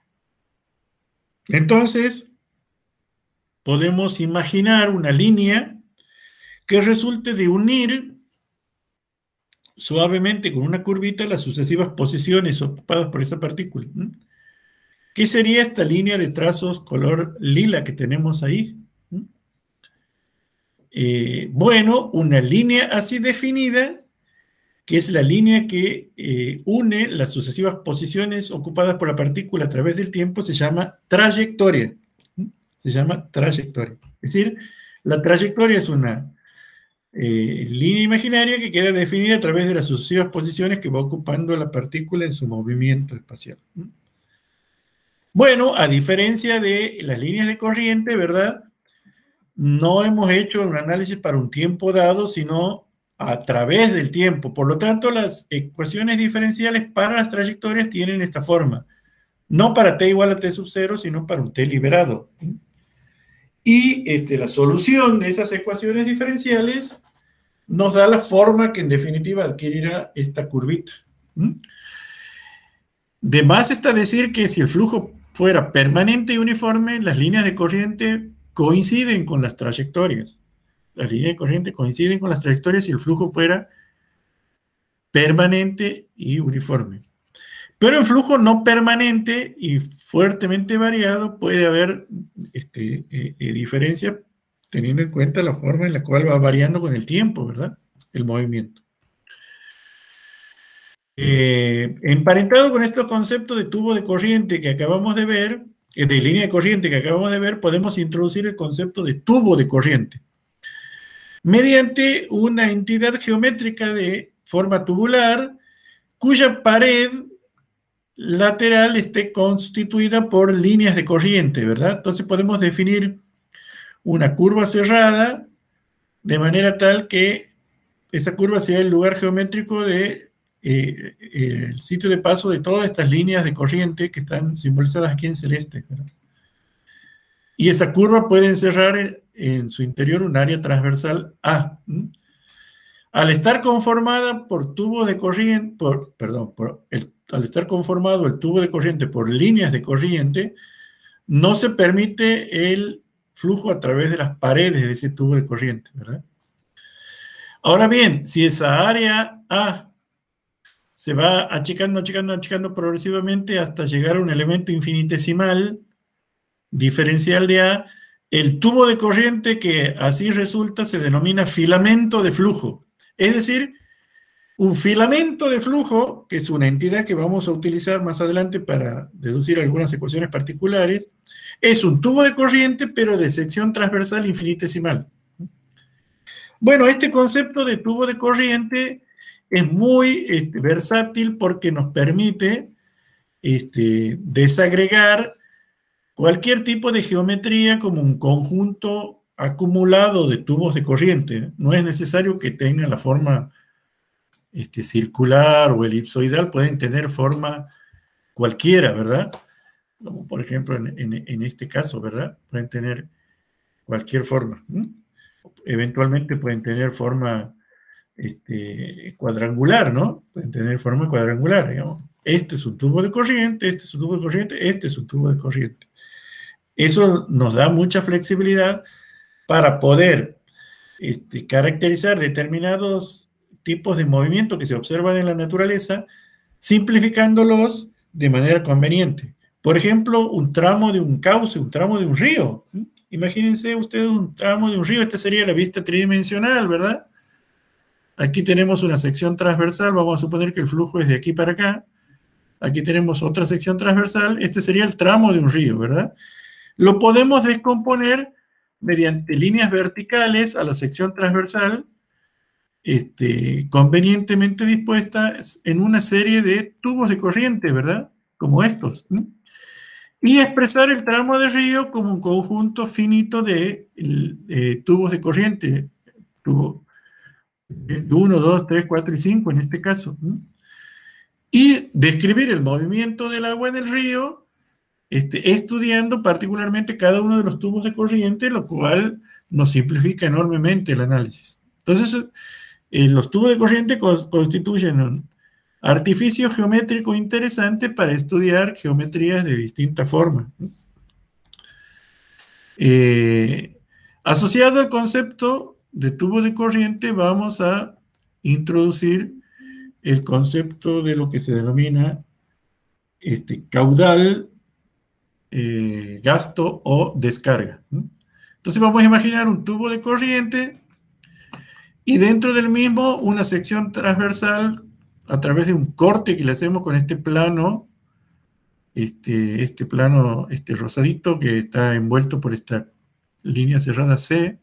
Entonces, podemos imaginar una línea que resulte de unir suavemente con una curvita las sucesivas posiciones ocupadas por esa partícula. ¿Qué sería esta línea de trazos color lila que tenemos ahí? Bueno, una línea así definida, que es la línea que une las sucesivas posiciones ocupadas por la partícula a través del tiempo, se llama trayectoria. Se llama trayectoria. Es decir, la trayectoria es una línea imaginaria que queda definida a través de las sucesivas posiciones que va ocupando la partícula en su movimiento espacial. Bueno, a diferencia de las líneas de corriente, ¿verdad? No hemos hecho un análisis para un tiempo dado, sino a través del tiempo. Por lo tanto, las ecuaciones diferenciales para las trayectorias tienen esta forma. No para t igual a t sub 0, sino para un t liberado. Y la solución de esas ecuaciones diferenciales nos da la forma que en definitiva adquirirá esta curvita. De más está decir que si el flujo fuera permanente y uniforme, las líneas de corriente coinciden con las trayectorias. Las líneas de corriente coinciden con las trayectorias si el flujo fuera permanente y uniforme. Pero en flujo no permanente y fuertemente variado puede haber diferencia teniendo en cuenta la forma en la cual va variando con el tiempo, ¿verdad? El movimiento. Emparentado con este concepto de tubo de corriente que acabamos de ver, de línea de corriente que acabamos de ver, podemos introducir el concepto de tubo de corriente mediante una entidad geométrica de forma tubular cuya pared lateral esté constituida por líneas de corriente, ¿verdad? Entonces podemos definir una curva cerrada de manera tal que esa curva sea el lugar geométrico de el sitio de paso de todas estas líneas de corriente que están simbolizadas aquí en celeste, ¿verdad? Y esa curva puede encerrar en su interior un área transversal A. Al estar conformada por tubos de corriente, al estar conformado el tubo de corriente por líneas de corriente, no se permite el flujo a través de las paredes de ese tubo de corriente, ¿verdad? Ahora bien, si esa área A se va achicando, achicando, achicando progresivamente hasta llegar a un elemento infinitesimal diferencial de A, el tubo de corriente que así resulta se denomina filamento de flujo. Es decir, un filamento de flujo, que es una entidad que vamos a utilizar más adelante para deducir algunas ecuaciones particulares, es un tubo de corriente, pero de sección transversal infinitesimal. Bueno, este concepto de tubo de corriente es muy versátil porque nos permite desagregar cualquier tipo de geometría como un conjunto acumulado de tubos de corriente. No es necesario que tengan la forma circular o elipsoidal, pueden tener forma cualquiera, ¿verdad? Como por ejemplo en este caso, ¿verdad? Pueden tener cualquier forma. Eventualmente pueden tener forma cuadrangular, ¿no? Pueden tener forma cuadrangular, digamos. Este es un tubo de corriente, este es un tubo de corriente, este es un tubo de corriente. Eso nos da mucha flexibilidad para poder caracterizar determinados tipos de movimiento que se observan en la naturaleza, simplificándolos de manera conveniente. Por ejemplo, un tramo de un cauce, un tramo de un río. Imagínense ustedes un tramo de un río, esta sería la vista tridimensional, ¿verdad? Aquí tenemos una sección transversal, vamos a suponer que el flujo es de aquí para acá. Aquí tenemos otra sección transversal, este sería el tramo de un río, ¿verdad? Lo podemos descomponer mediante líneas verticales a la sección transversal, convenientemente dispuestas en una serie de tubos de corriente, ¿verdad? Como estos. Y expresar el tramo de río como un conjunto finito de tubos de corriente, tubo 1, 2, 3, 4 y 5 en este caso. Y describir el movimiento del agua en el río, estudiando particularmente cada uno de los tubos de corriente, lo cual nos simplifica enormemente el análisis. Entonces, los tubos de corriente constituyen un artificio geométrico interesante para estudiar geometrías de distinta forma. Asociado al concepto de tubo de corriente, vamos a introducir el concepto de lo que se denomina caudal gasto o descarga. Entonces vamos a imaginar un tubo de corriente y dentro del mismo una sección transversal a través de un corte que le hacemos con este plano, este plano rosadito que está envuelto por esta línea cerrada C.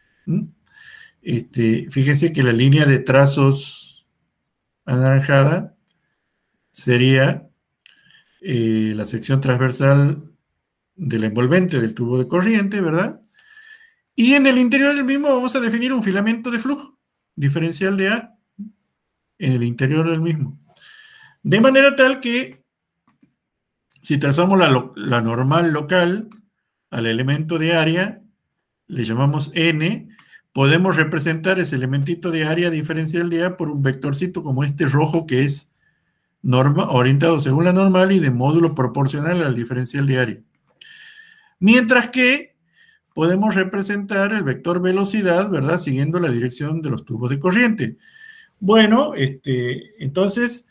Fíjense que la línea de trazos anaranjada sería la sección transversal del envolvente del tubo de corriente, ¿verdad? Y en el interior del mismo vamos a definir un filamento de flujo diferencial de A en el interior del mismo. De manera tal que si trazamos la normal local al elemento de área, le llamamos N, podemos representar ese elementito de área diferencial de A por un vectorcito como este rojo que es orientado según la normal y de módulo proporcional al diferencial de área. Mientras que podemos representar el vector velocidad, ¿verdad? Siguiendo la dirección de los tubos de corriente. Bueno, entonces,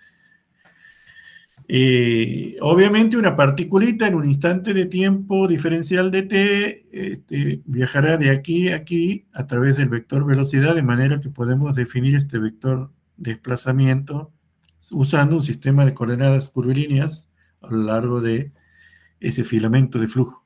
obviamente una particulita en un instante de tiempo diferencial de t viajará de aquí a aquí a través del vector velocidad, de manera que podemos definir este vector desplazamiento usando un sistema de coordenadas curvilíneas a lo largo de ese filamento de flujo.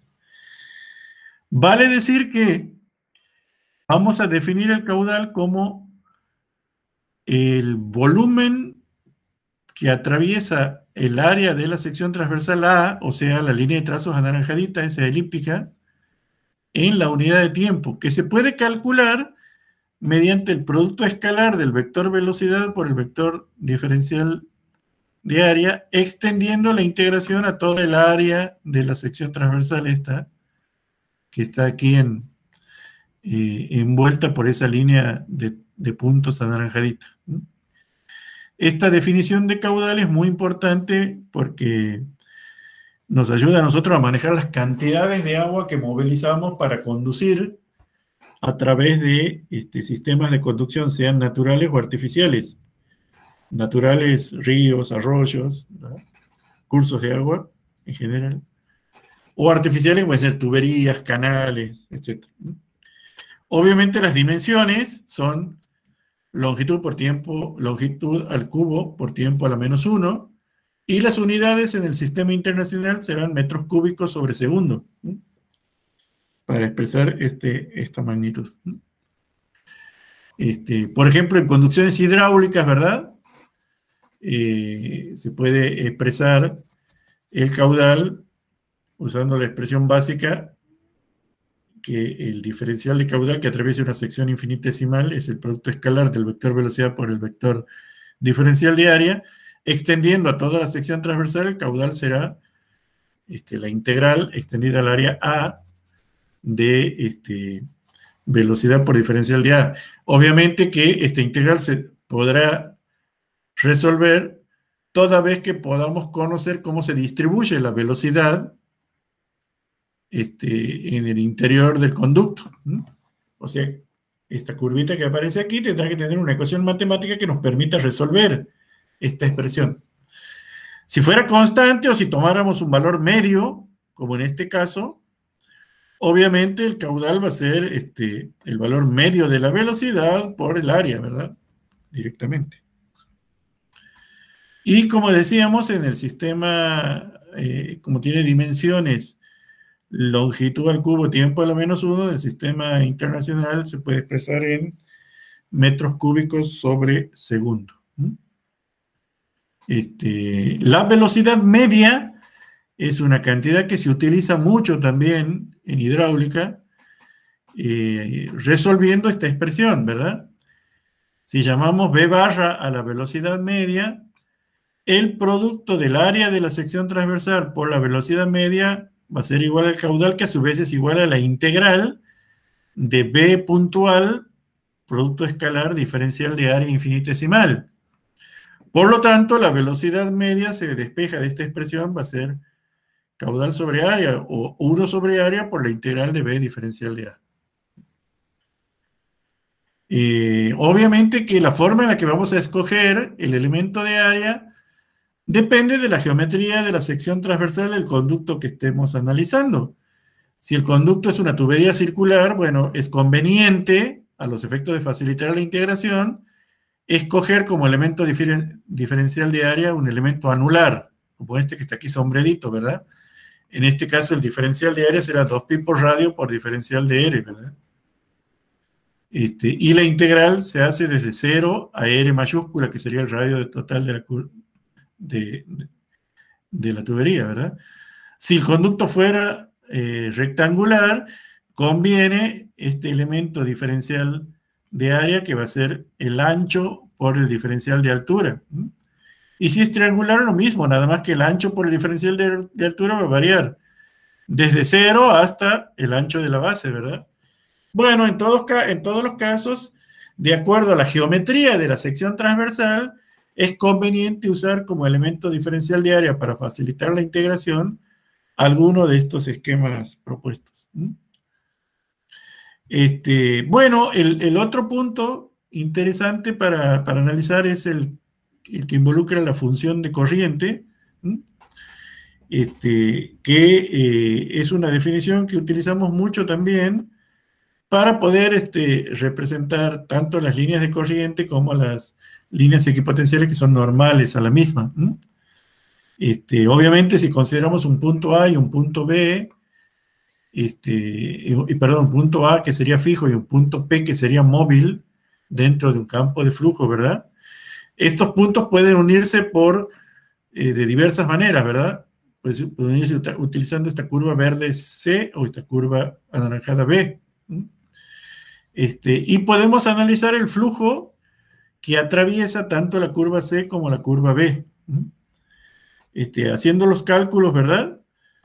Vale decir que vamos a definir el caudal como el volumen que atraviesa el área de la sección transversal A, o sea, la línea de trazos anaranjadita, esa elíptica, en la unidad de tiempo, que se puede calcular mediante el producto escalar del vector velocidad por el vector diferencial de área, extendiendo la integración a toda el área de la sección transversal esta, que está aquí envuelta por esa línea de puntos anaranjadita. Esta definición de caudal es muy importante porque nos ayuda a nosotros a manejar las cantidades de agua que movilizamos para conducir a través de sistemas de conducción, sean naturales o artificiales. Naturales, ríos, arroyos, ¿verdad? Cursos de agua en general. O artificiales pueden ser tuberías, canales, etc. Obviamente las dimensiones son longitud por tiempo, longitud al cubo por tiempo a la menos 1, y las unidades en el sistema internacional serán metros cúbicos sobre segundo, para expresar esta magnitud. Por ejemplo, en conducciones hidráulicas, ¿verdad? Se puede expresar el caudal usando la expresión básica que el diferencial de caudal que atraviesa una sección infinitesimal es el producto escalar del vector velocidad por el vector diferencial de área. Extendiendo a toda la sección transversal, el caudal será la integral extendida al área A de velocidad por diferencial de A. Obviamente que esta integral se podrá resolver toda vez que podamos conocer cómo se distribuye la velocidad en el interior del conducto. O sea, esta curvita que aparece aquí tendrá que tener una ecuación matemática que nos permita resolver esta expresión. Si fuera constante o si tomáramos un valor medio, como en este caso, obviamente el caudal va a ser el valor medio de la velocidad por el área, ¿verdad? Directamente. Y como decíamos, en el sistema, como tiene dimensiones longitud al cubo, tiempo a la menos 1, del sistema internacional se puede expresar en metros cúbicos sobre segundo. La velocidad media es una cantidad que se utiliza mucho también en hidráulica, resolviendo esta expresión, ¿verdad? Si llamamos B barra a la velocidad media, el producto del área de la sección transversal por la velocidad media va a ser igual al caudal, que a su vez es igual a la integral de B puntual, producto escalar diferencial de área infinitesimal. Por lo tanto, la velocidad media se despeja de esta expresión, va a ser caudal sobre área o 1 sobre área por la integral de B diferencial de A. Obviamente que la forma en la que vamos a escoger el elemento de área Depende de la geometría de la sección transversal del conducto que estemos analizando. Si el conducto es una tubería circular, bueno, es conveniente, a los efectos de facilitar la integración, escoger como elemento diferencial de área un elemento anular, como este que está aquí sombredito, ¿verdad? En este caso el diferencial de área será 2pi por radio por diferencial de R, ¿verdad? Y la integral se hace desde 0 a R mayúscula, que sería el radio total de, de la tubería, ¿verdad? Si el conducto fuera rectangular, conviene este elemento diferencial de área que va a ser el ancho por el diferencial de altura. Y si es triangular, lo mismo, nada más que el ancho por el diferencial de altura va a variar desde 0 hasta el ancho de la base, ¿verdad? Bueno, en todos los casos, de acuerdo a la geometría de la sección transversal, es conveniente usar como elemento diferencial de área para facilitar la integración alguno de estos esquemas propuestos. Bueno, el otro punto interesante para analizar es el que involucra la función de corriente, que es una definición que utilizamos mucho también para poder representar tanto las líneas de corriente como las líneas equipotenciales que son normales a la misma. Obviamente, si consideramos un punto A y un punto B, perdón, un punto A que sería fijo y un punto P que sería móvil dentro de un campo de flujo, ¿verdad? Estos puntos pueden unirse de diversas maneras, ¿verdad? Pueden unirse utilizando esta curva verde C o esta curva anaranjada B. Y podemos analizar el flujo que atraviesa tanto la curva C como la curva B. Haciendo los cálculos, ¿verdad?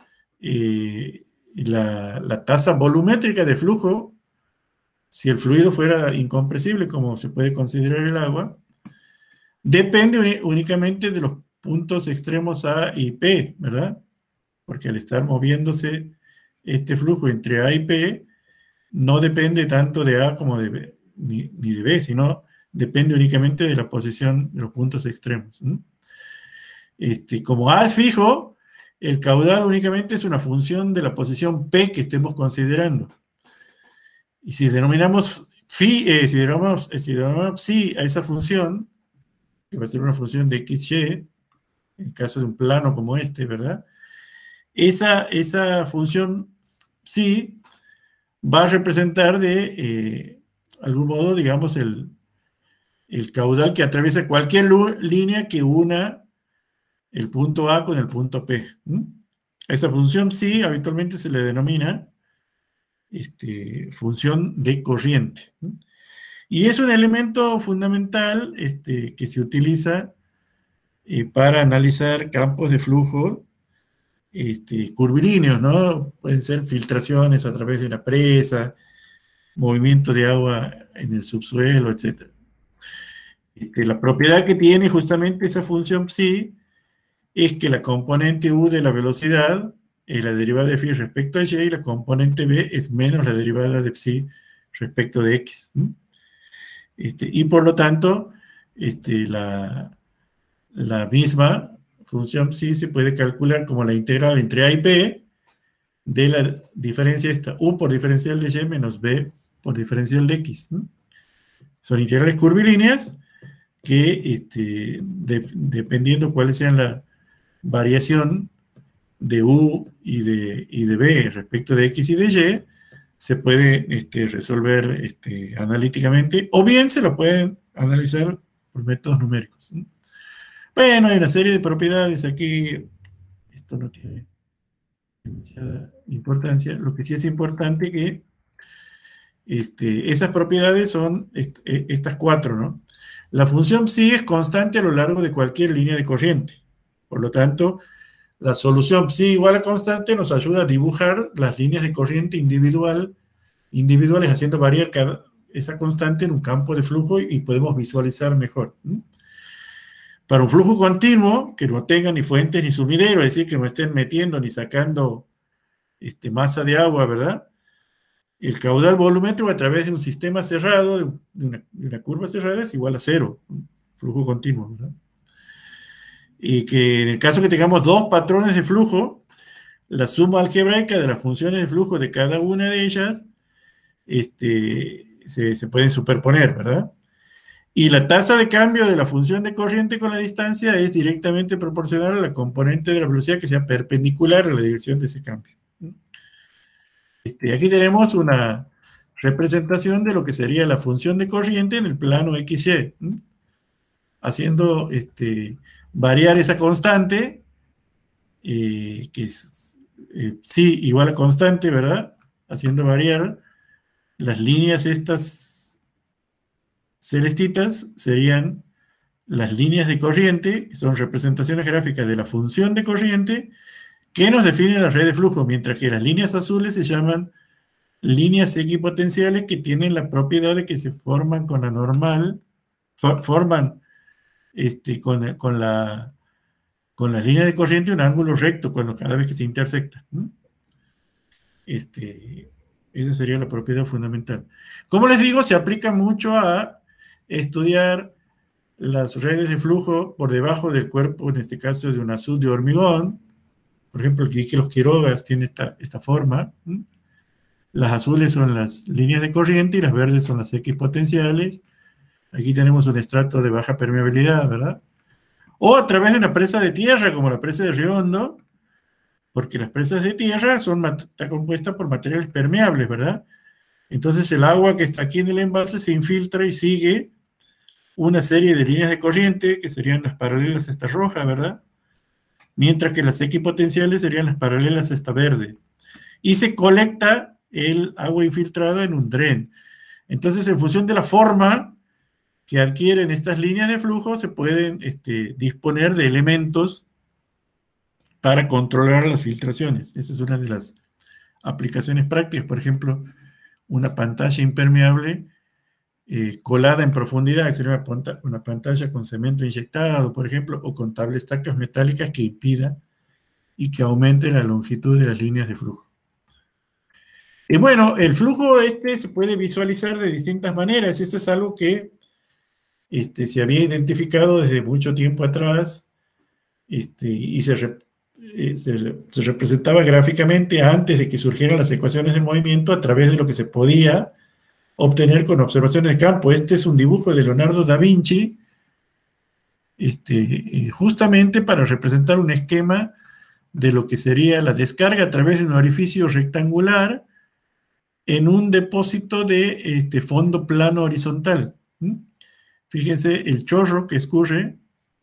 La tasa volumétrica de flujo, si el fluido fuera incompresible, como se puede considerar el agua, depende únicamente de los puntos extremos A y P, ¿verdad? Porque al estar moviéndose este flujo entre A y P, no depende tanto de A como de B, ni de B, sino depende únicamente de la posición de los puntos extremos. Como A es fijo, el caudal únicamente es una función de la posición P que estemos considerando. Y si denominamos si denominamos psi a esa función, que va a ser una función de xy, en el caso de un plano como este, ¿verdad? Esa función psi va a representar de algún modo, digamos, el caudal que atraviesa cualquier línea que una el punto A con el punto P. A esa función psi habitualmente se le denomina función de corriente. Y es un elemento fundamental que se utiliza para analizar campos de flujo curvilíneos, ¿no? Pueden ser filtraciones a través de una presa, movimiento de agua en el subsuelo, etc. La propiedad que tiene justamente esa función psi es que la componente u de la velocidad es la derivada de phi respecto a y, y la componente b es menos la derivada de psi respecto de x. Y por lo tanto, la misma función psi se puede calcular como la integral entre a y b de la diferencia esta, u por diferencial de y menos b por diferencial de x. Son integrales curvilíneas que, dependiendo cuáles sean la variación de u y de b respecto de x y de y, se puede resolver analíticamente, o bien se lo pueden analizar por métodos numéricos. Bueno, hay una serie de propiedades aquí, esto no tiene demasiada importancia, lo que sí es importante que esas propiedades son estas cuatro, ¿no? La función psi es constante a lo largo de cualquier línea de corriente, por lo tanto, la solución psi igual a constante nos ayuda a dibujar las líneas de corriente individuales, haciendo variar esa constante en un campo de flujo y podemos visualizar mejor. Para un flujo continuo, que no tenga ni fuentes ni sumidero, es decir, que no estén metiendo ni sacando masa de agua, ¿verdad? El caudal volumétrico a través de un sistema cerrado, de una curva cerrada, es igual a cero, flujo continuo, ¿verdad? y que en el caso que tengamos dos patrones de flujo, la suma algebraica de las funciones de flujo de cada una de ellas se pueden superponer, ¿verdad? Y la tasa de cambio de la función de corriente con la distancia es directamente proporcional a la componente de la velocidad que sea perpendicular a la dirección de ese cambio. Aquí tenemos una representación de lo que sería la función de corriente en el plano XY, haciendo variar esa constante, que es psi igual a constante, ¿verdad? Haciendo variar las líneas estas celestitas serían las líneas de corriente, que son representaciones gráficas de la función de corriente, que nos definen la red de flujo, mientras que las líneas azules se llaman líneas equipotenciales, que tienen la propiedad de que se forman con la normal, forman con las líneas de corriente un ángulo recto cada vez que se intersectan. Esa sería la propiedad fundamental. Como les digo, se aplica mucho a estudiar las redes de flujo por debajo del cuerpo, en este caso de un azud de hormigón. Por ejemplo, el que los Quirogas tiene esta forma. Las azules son las líneas de corriente y las verdes son las X potenciales. Aquí tenemos un estrato de baja permeabilidad, ¿verdad? O a través de una presa de tierra, como la presa de Río Hondo, porque las presas de tierra está compuesta por materiales permeables, ¿verdad? Entonces el agua que está aquí en el embalse se infiltra y sigue una serie de líneas de corriente, que serían las paralelas a esta roja, ¿verdad? Mientras que las equipotenciales serían las paralelas a esta verde. Y se colecta el agua infiltrada en un dren. Entonces, en función de la forma que adquieren estas líneas de flujo, se pueden disponer de elementos para controlar las filtraciones. Esa es una de las aplicaciones prácticas. Por ejemplo, una pantalla impermeable colada en profundidad, que sería una pantalla con cemento inyectado, por ejemplo, o con tablestacas metálicas que impida y que aumente la longitud de las líneas de flujo. Y bueno, el flujo se puede visualizar de distintas maneras. Esto es algo que se había identificado desde mucho tiempo atrás, y se representaba gráficamente antes de que surgieran las ecuaciones del movimiento a través de lo que se podía obtener con observaciones de campo. Este es un dibujo de Leonardo da Vinci, justamente para representar un esquema de lo que sería la descarga a través de un orificio rectangular en un depósito de fondo plano horizontal. Fíjense el chorro que escurre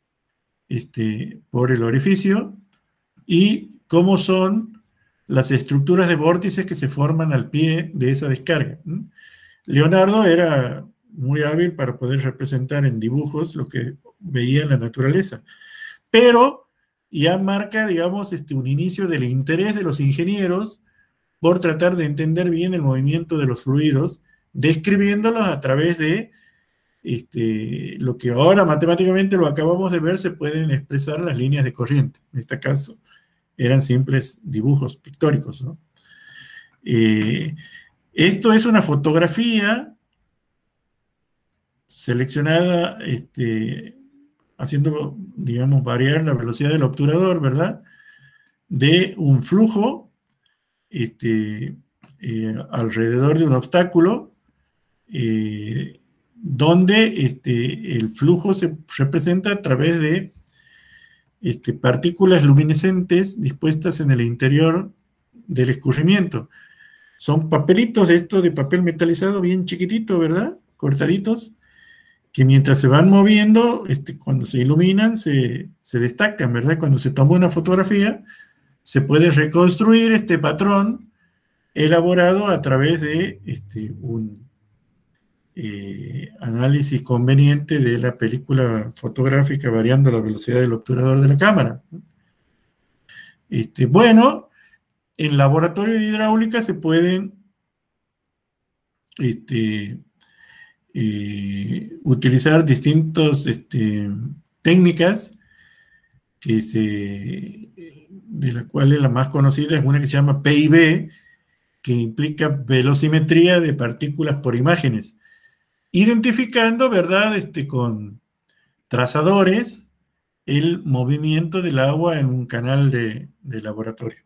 por el orificio y cómo son las estructuras de vórtices que se forman al pie de esa descarga. Leonardo era muy hábil para poder representar en dibujos lo que veía en la naturaleza, pero ya marca, digamos, un inicio del interés de los ingenieros por tratar de entender bien el movimiento de los fluidos, describiéndolos a través de lo que ahora matemáticamente lo acabamos de ver, se pueden expresar las líneas de corriente. En este caso eran simples dibujos pictóricos, ¿no? Esto es una fotografía seleccionada, haciendo, digamos, variar la velocidad del obturador, ¿verdad? De un flujo alrededor de un obstáculo, donde el flujo se representa a través de partículas luminescentes dispuestas en el interior del escurrimiento. Son papelitos de esto de papel metalizado bien chiquitito, ¿verdad? Cortaditos, que mientras se van moviendo, cuando se iluminan, se destacan, ¿verdad? Cuando se toma una fotografía, se puede reconstruir este patrón elaborado a través de un análisis conveniente de la película fotográfica variando la velocidad del obturador de la cámara. Bueno, en laboratorio de hidráulica se pueden utilizar distintas técnicas de las cuales la más conocida es una que se llama PIB, que implica velocimetría de partículas por imágenes, identificando, ¿verdad?, con trazadores el movimiento del agua en un canal de laboratorio.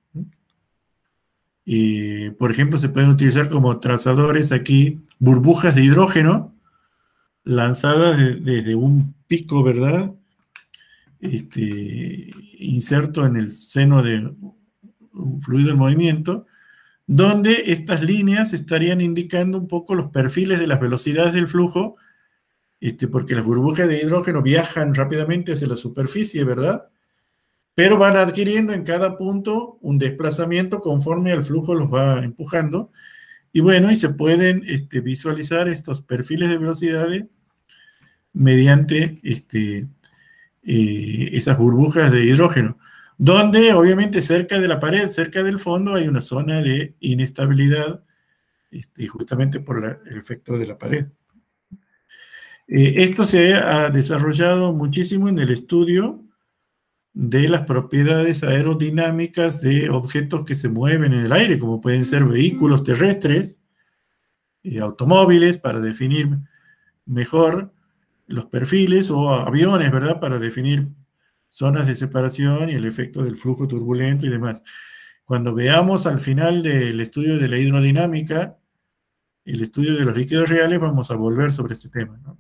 Por ejemplo, se pueden utilizar como trazadores aquí burbujas de hidrógeno lanzadas desde un pico, ¿verdad? Inserto en el seno de un fluido en movimiento, donde estas líneas estarían indicando un poco los perfiles de las velocidades del flujo, porque las burbujas de hidrógeno viajan rápidamente hacia la superficie, ¿verdad? Pero van adquiriendo en cada punto un desplazamiento conforme el flujo los va empujando. Y bueno, y se pueden visualizar estos perfiles de velocidades mediante esas burbujas de hidrógeno, donde obviamente cerca de la pared, cerca del fondo, hay una zona de inestabilidad, justamente por el efecto de la pared. Esto se ha desarrollado muchísimo en el estudio de las propiedades aerodinámicas de objetos que se mueven en el aire, como pueden ser vehículos terrestres, automóviles, para definir mejor los perfiles, o aviones, ¿verdad?, para definir zonas de separación y el efecto del flujo turbulento y demás. Cuando veamos al final del estudio de la hidrodinámica, el estudio de los líquidos reales, vamos a volver sobre este tema, ¿no?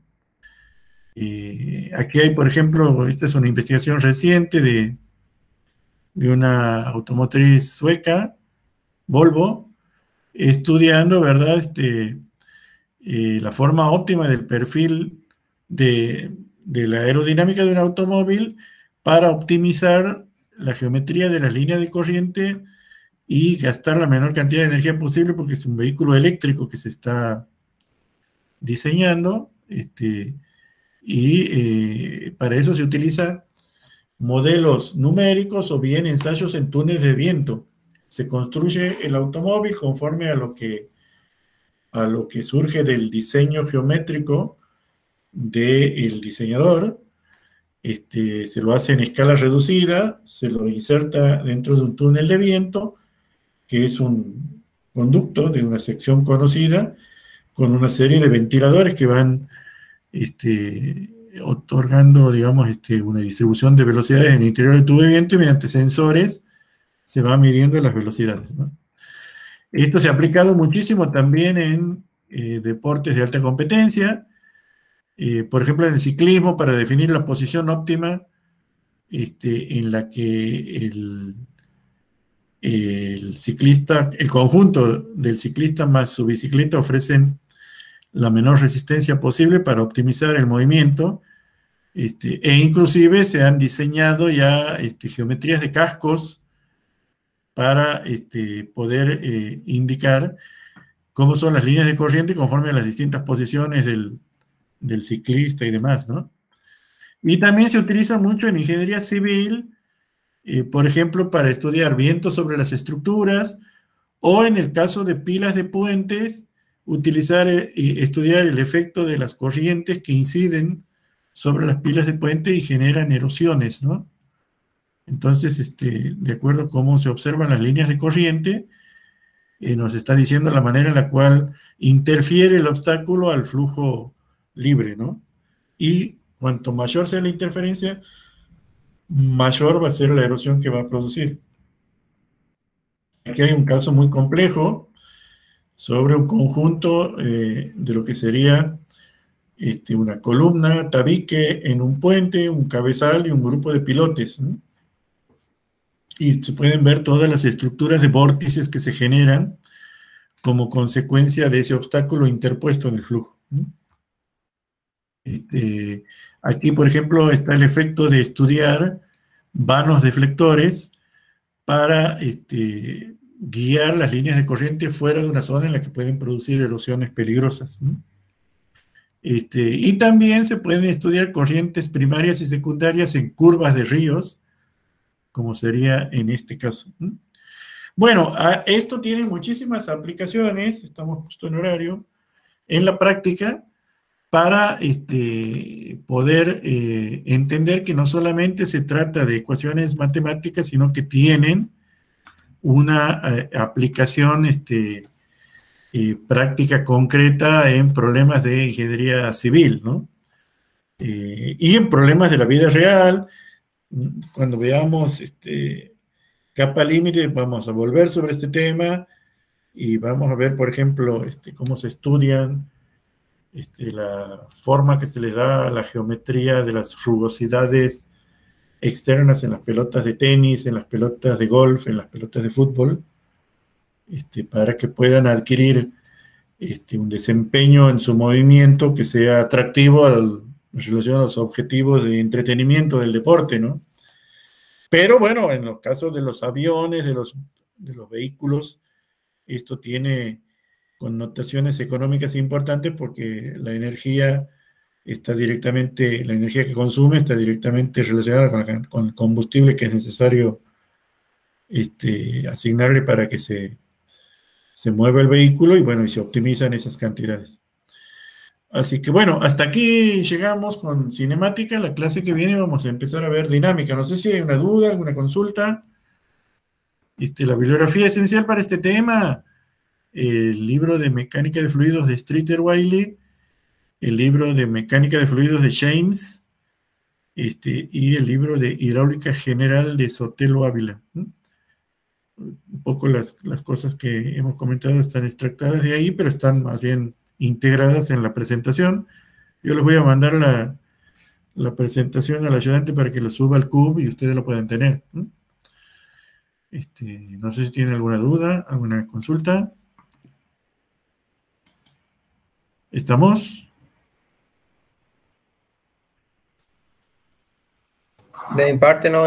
Aquí hay, por ejemplo, esta es una investigación reciente de una automotriz sueca, Volvo, estudiando, ¿verdad?, la forma óptima del perfil de la aerodinámica de un automóvil para optimizar la geometría de las líneas de corriente y gastar la menor cantidad de energía posible, porque es un vehículo eléctrico que se está diseñando, para eso se utiliza modelos numéricos o bien ensayos en túneles de viento. Se construye el automóvil conforme a lo que surge del diseño geométrico del diseñador. Se lo hace en escala reducida, se lo inserta dentro de un túnel de viento, que es un conducto de una sección conocida, con una serie de ventiladores que van otorgando, digamos, una distribución de velocidades en el interior del tubo de viento, y mediante sensores se va midiendo las velocidades, ¿no? Esto se ha aplicado muchísimo también en deportes de alta competencia, por ejemplo, en el ciclismo, para definir la posición óptima en la que el ciclista, el conjunto del ciclista más su bicicleta ofrecen la menor resistencia posible para optimizar el movimiento, e inclusive se han diseñado ya geometrías de cascos para poder indicar cómo son las líneas de corriente conforme a las distintas posiciones del ciclista y demás, ¿no? Y también se utiliza mucho en ingeniería civil, por ejemplo, para estudiar vientos sobre las estructuras, o en el caso de pilas de puentes, utilizar y estudiar el efecto de las corrientes que inciden sobre las pilas de puente y generan erosiones, ¿no? Entonces, de acuerdo a cómo se observan las líneas de corriente, nos está diciendo la manera en la cual interfiere el obstáculo al flujo libre, ¿no? Y cuanto mayor sea la interferencia, mayor va a ser la erosión que va a producir. Aquí hay un caso muy complejo sobre un conjunto de lo que sería una columna, tabique en un puente, un cabezal y un grupo de pilotes, ¿no? Y se pueden ver todas las estructuras de vórtices que se generan como consecuencia de ese obstáculo interpuesto en el flujo, ¿no? Aquí, por ejemplo, está el efecto de estudiar vanos deflectores para guiar las líneas de corriente fuera de una zona en la que pueden producir erosiones peligrosas, ¿no? Y también se pueden estudiar corrientes primarias y secundarias en curvas de ríos, como sería en este caso, ¿no? Bueno, esto tiene muchísimas aplicaciones, estamos justo en horario, en la práctica, para poder entender que no solamente se trata de ecuaciones matemáticas, sino que tienen una aplicación práctica concreta en problemas de ingeniería civil, ¿no? Y en problemas de la vida real, cuando veamos capa límite, vamos a volver sobre este tema y vamos a ver, por ejemplo, cómo se estudian la forma que se le da a la geometría de las rugosidades externas en las pelotas de tenis, en las pelotas de golf, en las pelotas de fútbol, para que puedan adquirir un desempeño en su movimiento que sea atractivo en relación a los objetivos de entretenimiento del deporte, ¿no? Pero bueno, en los casos de los aviones, de los vehículos, esto tiene connotaciones económicas importantes porque la energía que consume está directamente relacionada con el combustible que es necesario asignarle para que se mueva el vehículo y bueno, y se optimizan esas cantidades. Así que bueno, hasta aquí llegamos con cinemática. La clase que viene vamos a empezar a ver dinámica. No sé si hay una duda, alguna consulta. La bibliografía esencial para este tema, el libro de mecánica de fluidos de Streeter Wiley, el libro de mecánica de fluidos de James, y el libro de hidráulica general de Sotelo Ávila. Un poco las cosas que hemos comentado están extractadas de ahí, pero están más bien integradas en la presentación. Yo les voy a mandar la presentación al ayudante para que lo suba al CUB y ustedes lo puedan tener. No sé si tienen alguna duda, alguna consulta. ¿Estamos? De mi parte, no.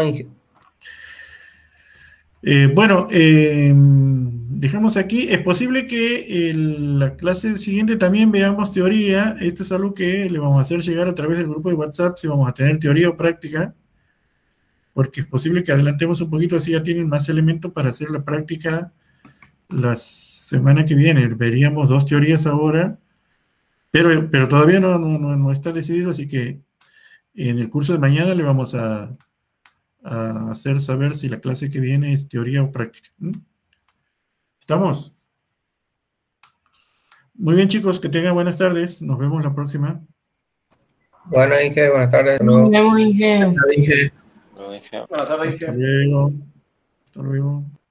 Bueno, dejamos aquí. Es posible que en la clase siguiente también veamos teoría. Esto es algo que le vamos a hacer llegar a través del grupo de WhatsApp si vamos a tener teoría o práctica, porque es posible que adelantemos un poquito, así ya tienen más elementos para hacer la práctica la semana que viene. Veríamos 2 teorías ahora, pero todavía no está decidido, así que en el curso de mañana le vamos a hacer saber si la clase que viene es teoría o práctica. ¿Estamos? Muy bien, chicos, que tengan buenas tardes. Nos vemos la próxima. Bueno, Inge, buenas tardes. Nos vemos, Inge. Inge. Lo dije. Hasta luego. Hasta luego.